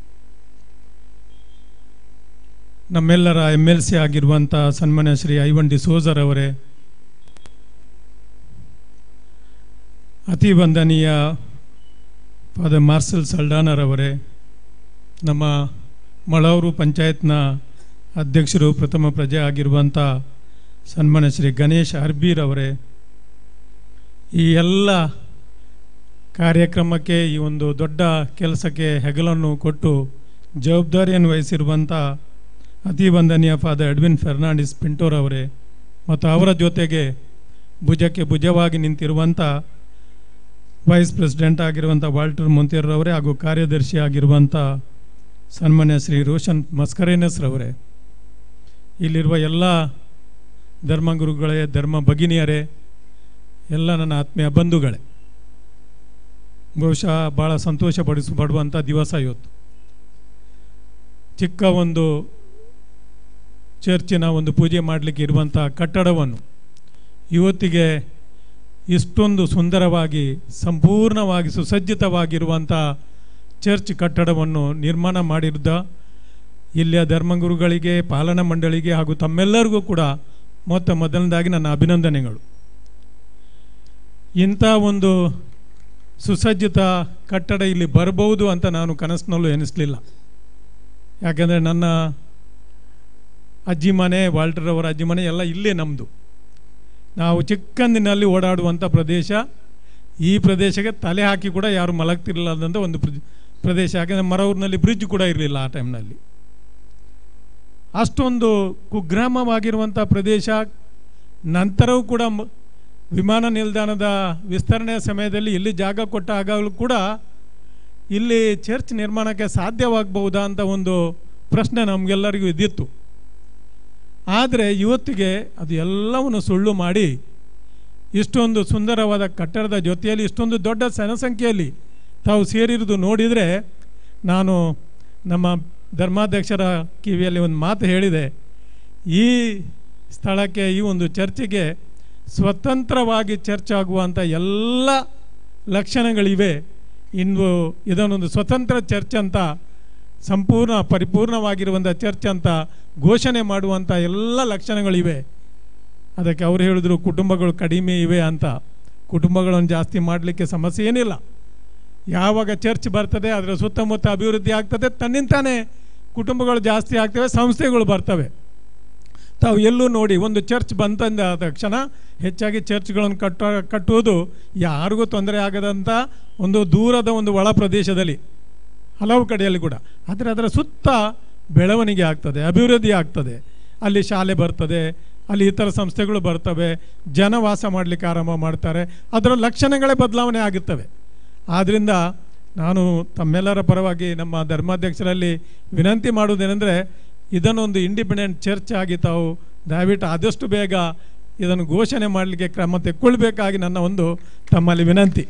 ನಮ್ಮೆಲ್ಲರ MLC ಆಗಿರುವಂಥ ಸನ್ಮಾನ್ಯ ಶ್ರೀ ಐವನ್ ಡಿಸೋಜರವರೇ, ಅತಿ ವಂದನೀಯ ಫಾದರ್ ಮಾರ್ಸೆಲ್ ಸಲ್ಡಾನರವರೇ, ನಮ್ಮ ಮಳೂರು ಪಂಚಾಯತ್ನ ಅಧ್ಯಕ್ಷರು ಪ್ರಥಮ ಪ್ರಜೆ ಆಗಿರುವಂಥ ಸನ್ಮಾನ್ಯ ಶ್ರೀ ಗಣೇಶ್ ಅರ್ಬೀರವರೇ, ಈ ಎಲ್ಲ ಕಾರ್ಯಕ್ರಮಕ್ಕೆ ಈ ಒಂದು ದೊಡ್ಡ ಕೆಲಸಕ್ಕೆ ಹೆಗಲನ್ನು ಕೊಟ್ಟು ಜವಾಬ್ದಾರಿಯನ್ನು ವಹಿಸಿರುವಂಥ ಅತಿ ವಂದನೀಯ ಫಾದರ್ ಎಡ್ವಿನ್ ಫೆರ್ನಾಂಡಿಸ್ ಪಿಂಟೋರವರೇ ಮತ್ತು ಅವರ ಜೊತೆಗೆ ಭುಜಕ್ಕೆ ಭುಜವಾಗಿ ನಿಂತಿರುವಂಥ ವೈಸ್ ಪ್ರೆಸಿಡೆಂಟ್ ಆಗಿರುವಂಥ ವಾಲ್ಟರ್ ಮೊಂತೇರವರೇ ಹಾಗೂ ಕಾರ್ಯದರ್ಶಿ ಆಗಿರುವಂಥ ಸನ್ಮಾನ್ಯ ಶ್ರೀ ರೋಷನ್ ಮಸ್ಕರೇನಸ್ರವರೇ, ಇಲ್ಲಿರುವ ಎಲ್ಲ ಧರ್ಮಗುರುಗಳೇ, ಧರ್ಮ ಭಗಿನಿಯರೇ, ಎಲ್ಲ ನನ್ನ ಆತ್ಮೀಯ ಬಂಧುಗಳೇ, ಬಹುಶಃ ಭಾಳ ಸಂತೋಷಪಡಿಸಪಡುವಂಥ ದಿವಸ ಇವತ್ತು. ಚಿಕ್ಕ ಒಂದು ಚರ್ಚಿನ ಒಂದು ಪೂಜೆ ಮಾಡಲಿಕ್ಕೆ ಇರುವಂಥ ಕಟ್ಟಡವನ್ನು ಇವತ್ತಿಗೆ ಇಷ್ಟೊಂದು ಸುಂದರವಾಗಿ ಸಂಪೂರ್ಣವಾಗಿ ಸುಸಜ್ಜಿತವಾಗಿರುವಂಥ ಚರ್ಚ್ ಕಟ್ಟಡವನ್ನು ನಿರ್ಮಾಣ ಮಾಡಿದ್ದ ಇಲ್ಲಿಯ ಧರ್ಮಗುರುಗಳಿಗೆ, ಪಾಲನಾ ಮಂಡಳಿಗೆ ಹಾಗೂ ತಮ್ಮೆಲ್ಲರಿಗೂ ಕೂಡ ಮೊದಲನೇದಾಗಿ ನನ್ನ ಅಭಿನಂದನೆಗಳು. ಇಂಥ ಒಂದು ಸುಸಜ್ಜಿತ ಕಟ್ಟಡ ಇಲ್ಲಿ ಬರಬಹುದು ಅಂತ ನಾನು ಕನಸಿನಲ್ಲೂ ಎನಿಸಲಿಲ್ಲ. ಯಾಕೆಂದರೆ ನನ್ನ ಅಜ್ಜಿ ಮನೆ, ವಾಲ್ಟರ್ ಅವರ ಅಜ್ಜಿ ಮನೆ ಎಲ್ಲ ಇಲ್ಲೇ ನಮ್ಮದು. ನಾವು ಚಿಕ್ಕಂದಿನಲ್ಲಿ ಓಡಾಡುವಂಥ ಪ್ರದೇಶ. ಈ ಪ್ರದೇಶಕ್ಕೆ ತಲೆ ಹಾಕಿ ಕೂಡ ಯಾರು ಮಲಗ್ತಿರಲಿಲ್ಲದಂಥ ಒಂದು ಪ್ರದೇಶ. ಯಾಕೆಂದರೆ ಮರೂರಿನಲ್ಲಿ ಬ್ರಿಡ್ಜ್ ಕೂಡ ಇರಲಿಲ್ಲ ಆ ಟೈಮ್ನಲ್ಲಿ. ಅಷ್ಟೊಂದು ಕುಗ್ರಾಮವಾಗಿರುವಂಥ ಪ್ರದೇಶ. ನಂತರವೂ ಕೂಡ ವಿಮಾನ ನಿಲ್ದಾಣದ ವಿಸ್ತರಣೆಯ ಸಮಯದಲ್ಲಿ ಇಲ್ಲಿ ಜಾಗ ಕೊಟ್ಟ ಆಗಾಗಲೂ ಕೂಡ ಇಲ್ಲಿ ಚರ್ಚ್ ನಿರ್ಮಾಣಕ್ಕೆ ಸಾಧ್ಯವಾಗಬಹುದಾ ಅಂತ ಒಂದು ಪ್ರಶ್ನೆ ನಮಗೆಲ್ಲರಿಗೂ ಇದ್ದಿತ್ತು. ಆದರೆ ಇವತ್ತಿಗೆ ಅದು ಎಲ್ಲವನ್ನು ಸುಳ್ಳು ಮಾಡಿ ಇಷ್ಟೊಂದು ಸುಂದರವಾದ ಕಟ್ಟಡದ ಜೊತೆಯಲ್ಲಿ ಇಷ್ಟೊಂದು ದೊಡ್ಡ ಜನಸಂಖ್ಯೆಯಲ್ಲಿ ತಾವು ಸೇರಿರುವುದು ನೋಡಿದರೆ ನಾನು ನಮ್ಮ ಧರ್ಮಾಧ್ಯಕ್ಷರ ಕಿವಿಯಲ್ಲಿ ಒಂದು ಮಾತು ಹೇಳಿದೆ. ಈ ಸ್ಥಳಕ್ಕೆ, ಈ ಒಂದು ಚರ್ಚಿಗೆ ಸ್ವತಂತ್ರವಾಗಿ ಚರ್ಚ್ ಆಗುವಂಥ ಎಲ್ಲ ಲಕ್ಷಣಗಳಿವೆ. ಇನ್ನು ಇದನ್ನೊಂದು ಸ್ವತಂತ್ರ ಚರ್ಚ್ ಅಂತ, ಸಂಪೂರ್ಣ ಪರಿಪೂರ್ಣವಾಗಿರುವಂಥ ಚರ್ಚ್ ಅಂತ ಘೋಷಣೆ ಮಾಡುವಂಥ ಎಲ್ಲ ಲಕ್ಷಣಗಳಿವೆ. ಅದಕ್ಕೆ ಅವರು ಹೇಳಿದ್ರು ಕುಟುಂಬಗಳು ಕಡಿಮೆ ಇವೆ ಅಂತ. ಕುಟುಂಬಗಳನ್ನು ಜಾಸ್ತಿ ಮಾಡಲಿಕ್ಕೆ ಸಮಸ್ಯೆ ಏನಿಲ್ಲ. ಯಾವಾಗ ಚರ್ಚ್ ಬರ್ತದೆ ಅದರ ಸುತ್ತಮುತ್ತ ಅಭಿವೃದ್ಧಿ ಆಗ್ತದೆ, ತನ್ನಿಂತಾನೇ ಕುಟುಂಬಗಳು ಜಾಸ್ತಿ ಆಗ್ತವೆ, ಸಂಸ್ಥೆಗಳು ಬರ್ತವೆ. ತಾವು ಎಲ್ಲೂ ನೋಡಿ, ಒಂದು ಚರ್ಚ್ ಬಂತಂದ ತಕ್ಷಣ ಹೆಚ್ಚಾಗಿ ಚರ್ಚ್ಗಳನ್ನು ಕಟ್ಟುವುದು ಯಾರಿಗೂ ತೊಂದರೆ ಆಗದಂಥ ಒಂದು ದೂರದ ಒಂದು ಒಳ ಪ್ರದೇಶದಲ್ಲಿ, ಹಲವು ಕಡೆಯಲ್ಲಿ ಕೂಡ. ಆದರೆ ಅದರ ಸುತ್ತ ಬೆಳವಣಿಗೆ ಆಗ್ತದೆ, ಅಭಿವೃದ್ಧಿ ಆಗ್ತದೆ. ಅಲ್ಲಿ ಶಾಲೆ ಬರ್ತದೆ, ಅಲ್ಲಿ ಇತರ ಸಂಸ್ಥೆಗಳು ಬರ್ತವೆ, ಜನ ವಾಸ ಮಾಡಲಿಕ್ಕೆ ಆರಂಭ ಮಾಡ್ತಾರೆ. ಅದರ ಲಕ್ಷಣಗಳೇ ಬದಲಾವಣೆ ಆಗುತ್ತವೆ. ಆದ್ದರಿಂದ ನಾನು ತಮ್ಮೆಲ್ಲರ ಪರವಾಗಿ ನಮ್ಮ ಧರ್ಮಾಧ್ಯಕ್ಷರಲ್ಲಿ ವಿನಂತಿ ಮಾಡುವುದೇನೆಂದರೆ, ಇದನ್ನೊಂದು ಇಂಡಿಪೆಂಡೆಂಟ್ ಚರ್ಚ್ ಆಗಿ ತಾವು ದಯವಿಟ್ಟು ಆದಷ್ಟು ಬೇಗ ಇದನ್ನು ಘೋಷಣೆ ಮಾಡಲಿಕ್ಕೆ ಕ್ರಮ ತೆಕ್ಕೊಳ್ಬೇಕಾಗಿ ನನ್ನ ಒಂದು ತಮ್ಮಲ್ಲಿ ವಿನಂತಿ.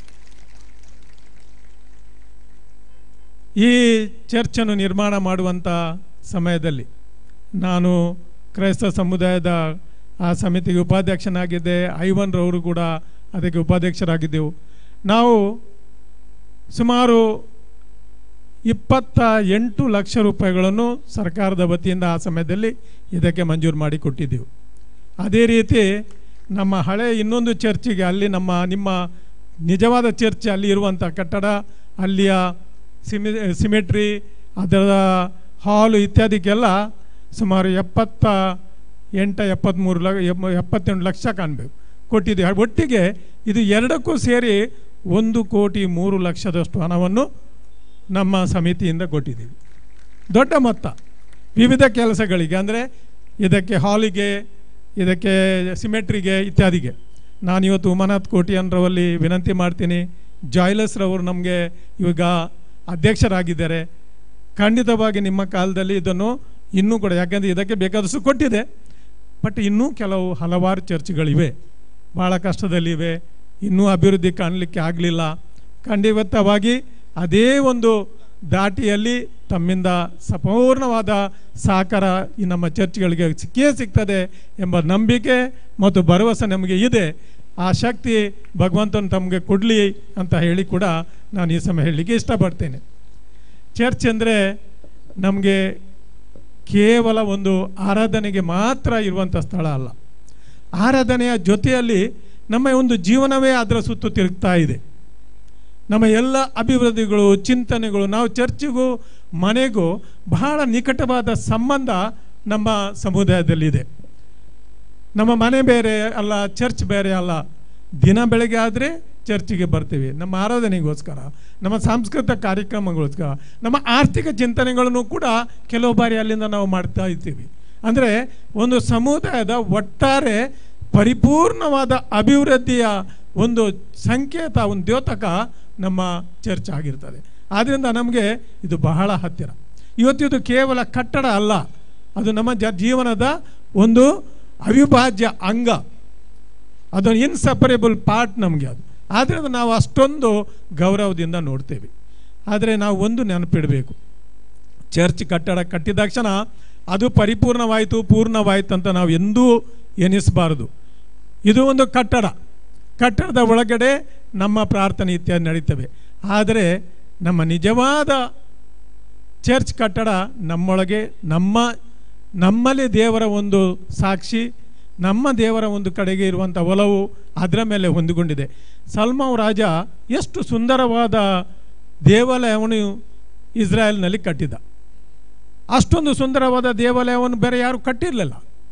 ಈ ಚರ್ಚನ್ನು ನಿರ್ಮಾಣ ಮಾಡುವಂಥ ಸಮಯದಲ್ಲಿ ನಾನು ಕ್ರೈಸ್ತ ಸಮುದಾಯದ ಆ ಸಮಿತಿಗೆ ಉಪಾಧ್ಯಕ್ಷನಾಗಿದ್ದೆ. ಐವನ್ರವರು ಕೂಡ ಅದಕ್ಕೆ ಉಪಾಧ್ಯಕ್ಷರಾಗಿದ್ದೆವು. ನಾವು ಸುಮಾರು 28 ಲಕ್ಷ ರೂಪಾಯಿಗಳನ್ನು ಸರ್ಕಾರದ ವತಿಯಿಂದ ಆ ಸಮಯದಲ್ಲಿ ಇದಕ್ಕೆ ಮಂಜೂರು ಮಾಡಿ ಕೊಟ್ಟಿದ್ದೆವು. ಅದೇ ರೀತಿ ನಮ್ಮ ಹಳೆ ಇನ್ನೊಂದು ಚರ್ಚಿಗೆ, ಅಲ್ಲಿ ನಿಮ್ಮ ನಿಜವಾದ ಚರ್ಚ್ ಅಲ್ಲಿ ಇರುವಂಥ ಕಟ್ಟಡ, ಅಲ್ಲಿಯ ಸಿಮೆಟ್ರಿ, ಅದರ ಹಾಲು ಇತ್ಯಾದಿಗೆಲ್ಲ ಸುಮಾರು 78 ಲಕ್ಷ ಕಾಣಬೇಕು ಕೊಟ್ಟಿದ್ದೀವಿ. ಒಟ್ಟಿಗೆ ಇದು ಎರಡಕ್ಕೂ ಸೇರಿ 1,03,00,000 ಹಣವನ್ನು ನಮ್ಮ ಸಮಿತಿಯಿಂದ ಕೊಟ್ಟಿದ್ದೀವಿ. ದೊಡ್ಡ ಮೊತ್ತ ವಿವಿಧ ಕೆಲಸಗಳಿಗೆ, ಅಂದರೆ ಇದಕ್ಕೆ ಹಾಲಿಗೆ, ಇದಕ್ಕೆ ಸಿಮೆಟ್ರಿಗೆ ಇತ್ಯಾದಿಗೆ. ನಾನಿವತ್ತು ಉಮಾನಾಥ್ ಕೋಟಿಯನ್ರವಲ್ಲಿ ವಿನಂತಿ ಮಾಡ್ತೀನಿ, ಜಾಯ್ಲಸ್ರವರು ನಮಗೆ ಇವಾಗ ಅಧ್ಯಕ್ಷರಾಗಿದ್ದಾರೆ. ಖಂಡಿತವಾಗಿ ನಿಮ್ಮ ಕಾಲದಲ್ಲಿ ಇದನ್ನು ಇನ್ನೂ ಕೂಡ, ಯಾಕೆಂದರೆ ಇದಕ್ಕೆ ಬೇಕಾದಷ್ಟು ಕೊಟ್ಟಿದೆ, ಬಟ್ ಇನ್ನೂ ಹಲವಾರು ಚರ್ಚ್ಗಳಿವೆ, ಭಾಳ ಕಷ್ಟದಲ್ಲಿವೆ, ಇನ್ನೂ ಅಭಿವೃದ್ಧಿ ಕಾಣಲಿಕ್ಕೆ ಆಗಲಿಲ್ಲ. ಖಂಡಿತವಾಗಿ ಅದೇ ಒಂದು ದಾಟಿಯಲ್ಲಿ ತಮ್ಮಿಂದ ಸಂಪೂರ್ಣವಾದ ಸಹಕಾರ ಈ ನಮ್ಮ ಚರ್ಚ್ಗಳಿಗೆ ಸಿಕ್ಕೇ ಸಿಗ್ತದೆ ಎಂಬ ನಂಬಿಕೆ ಮತ್ತು ಭರವಸೆ ನಮಗೆ ಇದೆ. ಆ ಶಕ್ತಿ ಭಗವಂತನು ತಮಗೆ ಕೊಡಲಿ ಅಂತ ಹೇಳಿ ಕೂಡ ನಾನು ಈ ಸಮಯ ಹೇಳಲಿಕ್ಕೆ ಇಷ್ಟಪಡ್ತೇನೆ. ಚರ್ಚ್ ಅಂದರೆ ನಮಗೆ ಕೇವಲ ಒಂದು ಆರಾಧನೆಗೆ ಮಾತ್ರ ಇರುವಂಥ ಸ್ಥಳ ಅಲ್ಲ. ಆರಾಧನೆಯ ಜೊತೆಯಲ್ಲಿ ನಮ್ಮ ಒಂದು ಜೀವನವೇ ಅದರ ಸುತ್ತು ತಿರುಗ್ತಾ ಇದೆ. ನಮ್ಮ ಎಲ್ಲ ಅಭಿವೃದ್ಧಿಗಳು, ಚಿಂತನೆಗಳು, ನಾವು ಚರ್ಚಿಗೂ ಮನೆಗೂ ಬಹಳ ನಿಕಟವಾದ ಸಂಬಂಧ ನಮ್ಮ ಸಮುದಾಯದಲ್ಲಿದೆ. ನಮ್ಮ ಮನೆ ಬೇರೆ ಅಲ್ಲ, ಚರ್ಚ್ ಬೇರೆ ಅಲ್ಲ. ದಿನ ಬೆಳಗ್ಗೆ ಆದರೆ ಚರ್ಚಿಗೆ ಬರ್ತೀವಿ, ನಮ್ಮ ಆರಾಧನೆಗೋಸ್ಕರ, ನಮ್ಮ ಸಾಂಸ್ಕೃತಿಕ ಕಾರ್ಯಕ್ರಮಗೋಸ್ಕರ, ನಮ್ಮ ಆರ್ಥಿಕ ಚಿಂತನೆಗಳನ್ನು ಕೂಡ ಕೆಲವು ಬಾರಿ ಅಲ್ಲಿಂದ ನಾವು ಮಾಡ್ತಾ ಇರ್ತೀವಿ. ಅಂದರೆ ಒಂದು ಸಮುದಾಯದ ಒಟ್ಟಾರೆ ಪರಿಪೂರ್ಣವಾದ ಅಭಿವೃದ್ಧಿಯ ಒಂದು ಸಂಕೇತ, ಒಂದು ದ್ಯೋತಕ ನಮ್ಮ ಚರ್ಚ್ ಆಗಿರ್ತದೆ. ಆದ್ದರಿಂದ ನಮಗೆ ಇದು ಬಹಳ ಹತ್ತಿರ. ಇವತ್ತಿದು ಕೇವಲ ಕಟ್ಟಡ ಅಲ್ಲ, ಅದು ನಮ್ಮ ಜೀವನದ ಒಂದು ಅವಿಭಾಜ್ಯ ಅಂಗ, ಅದೊಂದು ಇನ್ಸಪರೇಬಲ್ ಪಾರ್ಟ್ ನಮಗೆ ಅದು. ಆದ್ದರಿಂದ ನಾವು ಅಷ್ಟೊಂದು ಗೌರವದಿಂದ ನೋಡ್ತೇವೆ. ಆದರೆ ನಾವು ಒಂದು ನೆನಪಿಡಬೇಕು, ಚರ್ಚ್ ಕಟ್ಟಡ ಕಟ್ಟಿದ ತಕ್ಷಣ ಅದು ಪರಿಪೂರ್ಣವಾಯಿತು ಪೂರ್ಣವಾಯಿತು ಅಂತ ನಾವು ಎಂದೂ ಎನಿಸಬಾರದು. ಇದು ಒಂದು ಕಟ್ಟಡದ ಒಳಗಡೆ ನಮ್ಮ ಪ್ರಾರ್ಥನೆ ಇತ್ಯಾದಿ ನಡೀತವೆ. ಆದರೆ ನಮ್ಮ ನಿಜವಾದ ಚರ್ಚ್ ಕಟ್ಟಡ ನಮ್ಮೊಳಗೆ ನಮ್ಮಲ್ಲಿ ದೇವರ ಒಂದು ಸಾಕ್ಷಿ, ನಮ್ಮ ದೇವರ ಒಂದು ಕಡೆಗೆ ಇರುವಂಥ ಒಲವು ಅದರ ಮೇಲೆ ಹೊಂದಿಕೊಂಡಿದೆ. ಸಲ್ಮಾನ್ ರಾಜ ಎಷ್ಟು ಸುಂದರವಾದ ದೇವಾಲಯವನ್ನು ಇಸ್ರಾಯೇಲ್ನಲ್ಲಿ ಕಟ್ಟಿದ. ಅಷ್ಟೊಂದು ಸುಂದರವಾದ ದೇವಾಲಯವನ್ನು ಬೇರೆ ಯಾರು ಕಟ್ಟಿರಲಿಲ್ಲ.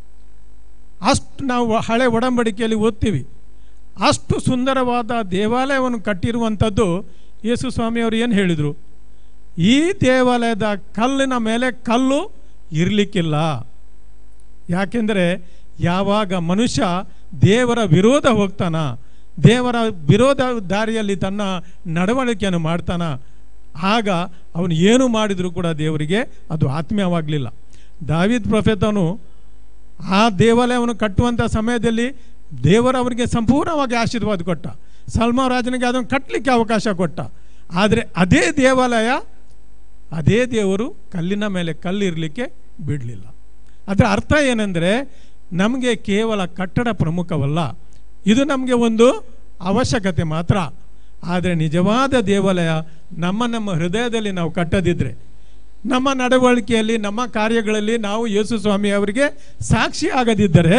ಅಷ್ಟು ನಾವು ಹಳೆ ಒಡಂಬಡಿಕೆಯಲ್ಲಿ ಓದ್ತೀವಿ. ಅಷ್ಟು ಸುಂದರವಾದ ದೇವಾಲಯವನ್ನು ಕಟ್ಟಿರುವಂಥದ್ದು ಯೇಸು ಸ್ವಾಮಿಯವರು ಏನು ಹೇಳಿದರು? ಈ ದೇವಾಲಯದ ಕಲ್ಲಿನ ಮೇಲೆ ಕಲ್ಲು ಇರಲಿಕ್ಕಿಲ್ಲ. ಯಾಕೆಂದರೆ ಯಾವಾಗ ಮನುಷ್ಯ ದೇವರ ವಿರೋಧ ಹೋಗ್ತಾನ, ದೇವರ ವಿರೋಧ ದಾರಿಯಲ್ಲಿ ತನ್ನ ನಡವಳಿಕೆಯನ್ನು ಮಾಡ್ತಾನ, ಆಗ ಅವನು ಏನು ಮಾಡಿದರೂ ಕೂಡ ದೇವರಿಗೆ ಅದು ಆತ್ಮೀಯವಾಗಲಿಲ್ಲ. ದಾವೀದ್ ಪ್ರೊಫೆತನು ಆ ದೇವಾಲಯವನ್ನು ಕಟ್ಟುವಂಥ ಸಮಯದಲ್ಲಿ ದೇವರವರಿಗೆ ಸಂಪೂರ್ಣವಾಗಿ ಆಶೀರ್ವಾದ ಕೊಟ್ಟ. ಸಲ್ಮಾನ್ ರಾಜನಿಗೆ ಅದನ್ನು ಕಟ್ಟಲಿಕ್ಕೆ ಅವಕಾಶ ಕೊಟ್ಟ. ಆದರೆ ಅದೇ ದೇವಾಲಯ, ಅದೇ ದೇವರು ಕಲ್ಲಿನ ಮೇಲೆ ಕಲ್ಲಿರಲಿಕ್ಕೆ ಬಿಡಲಿಲ್ಲ. ಅದರ ಅರ್ಥ ಏನೆಂದರೆ, ನಮಗೆ ಕೇವಲ ಕಟ್ಟಡ ಪ್ರಮುಖವಲ್ಲ, ಇದು ನಮಗೆ ಒಂದು ಅವಶ್ಯಕತೆ ಮಾತ್ರ. ಆದರೆ ನಿಜವಾದ ದೇವಾಲಯ ನಮ್ಮ ಹೃದಯದಲ್ಲಿ ನಾವು ಕಟ್ಟದಿದ್ದರೆ, ನಮ್ಮ ನಡವಳಿಕೆಯಲ್ಲಿ, ನಮ್ಮ ಕಾರ್ಯಗಳಲ್ಲಿ ನಾವು ಯೇಸು ಸ್ವಾಮಿ ಅವರಿಗೆ ಸಾಕ್ಷಿ ಆಗದಿದ್ದರೆ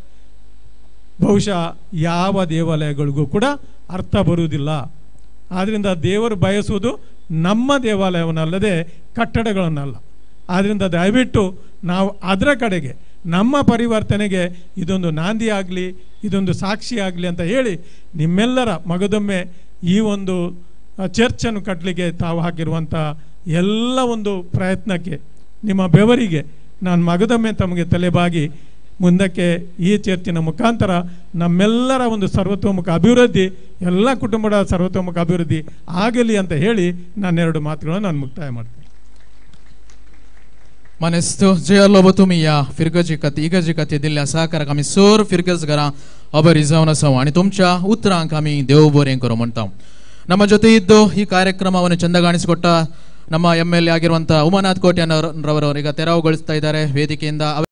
ಬಹುಶಃ ಯಾವ ದೇವಾಲಯಗಳಿಗೂ ಕೂಡ ಅರ್ಥ ಬರುವುದಿಲ್ಲ. ಆದ್ದರಿಂದ ದೇವರು ಬಯಸುವುದು ನಮ್ಮ ದೇವಾಲಯವನ್ನಲ್ಲದೆ ಕಟ್ಟಡಗಳನ್ನಲ್ಲ. ಆದ್ದರಿಂದ ದಯವಿಟ್ಟು ನಾವು ಅದರ ಕಡೆಗೆ, ನಮ್ಮ ಪರಿವರ್ತನೆಗೆ ಇದೊಂದು ನಾಂದಿ ಆಗಲಿ, ಇದೊಂದು ಸಾಕ್ಷಿ ಆಗಲಿ ಅಂತ ಹೇಳಿ ನಿಮ್ಮೆಲ್ಲರ ಮಗದೊಮ್ಮೆ ಈ ಒಂದು ಚರ್ಚನ್ನು ಕಟ್ಟಲಿಕ್ಕೆ ತಾವು ಹಾಕಿರುವಂಥ ಎಲ್ಲ ಒಂದು ಪ್ರಯತ್ನಕ್ಕೆ, ನಿಮ್ಮ ಬೆವರಿಗೆ ನಾನು ಮಗದೊಮ್ಮೆ ತಮಗೆ ತಲೆಬಾಗಿ ಮುಂದಕ್ಕೆ ಈ ಚರ್ಚಿನ ಮುಖಾಂತರ ನಮ್ಮೆಲ್ಲರ ಒಂದು ಸರ್ವತೋಮುಖ ಅಭಿವೃದ್ಧಿ, ಎಲ್ಲ ಕುಟುಂಬದ ಸರ್ವತೋಮುಖ ಅಭಿವೃದ್ಧಿ ಆಗಲಿ ಅಂತ ಹೇಳಿ ನಾನೆರಡು ಮಾತುಗಳನ್ನು ನಾನು ಮುಕ್ತಾಯ ಮಾಡ್ತೀನಿ. Manesto jelo botumia firgaji kati dilya sakara kami sor firgaz gara abarizauna sawa ani tumcha uttran kami ದೇವಬೋರೆಂ ಕರೋ ಮಂತಾಂ. ನಮ್ಮ ಜೊತೆ ಇದ್ದು ಈ ಕಾರ್ಯಕ್ರಮವನ್ನು ಚಂದಗಾಣಿಸಿಕೊಟ್ಟ ನಮ್ಮ MLA ಆಗಿರುವಂತಹ ಉಮಾನಾಥ್ ಕೋಟ್ಯಾನ್ ರವರವರಿಗೆ ತೆರವುಗೊಳಿಸ್ತಾ ಇದ್ದಾರೆ ವೇದಿಕೆಯಿಂದ.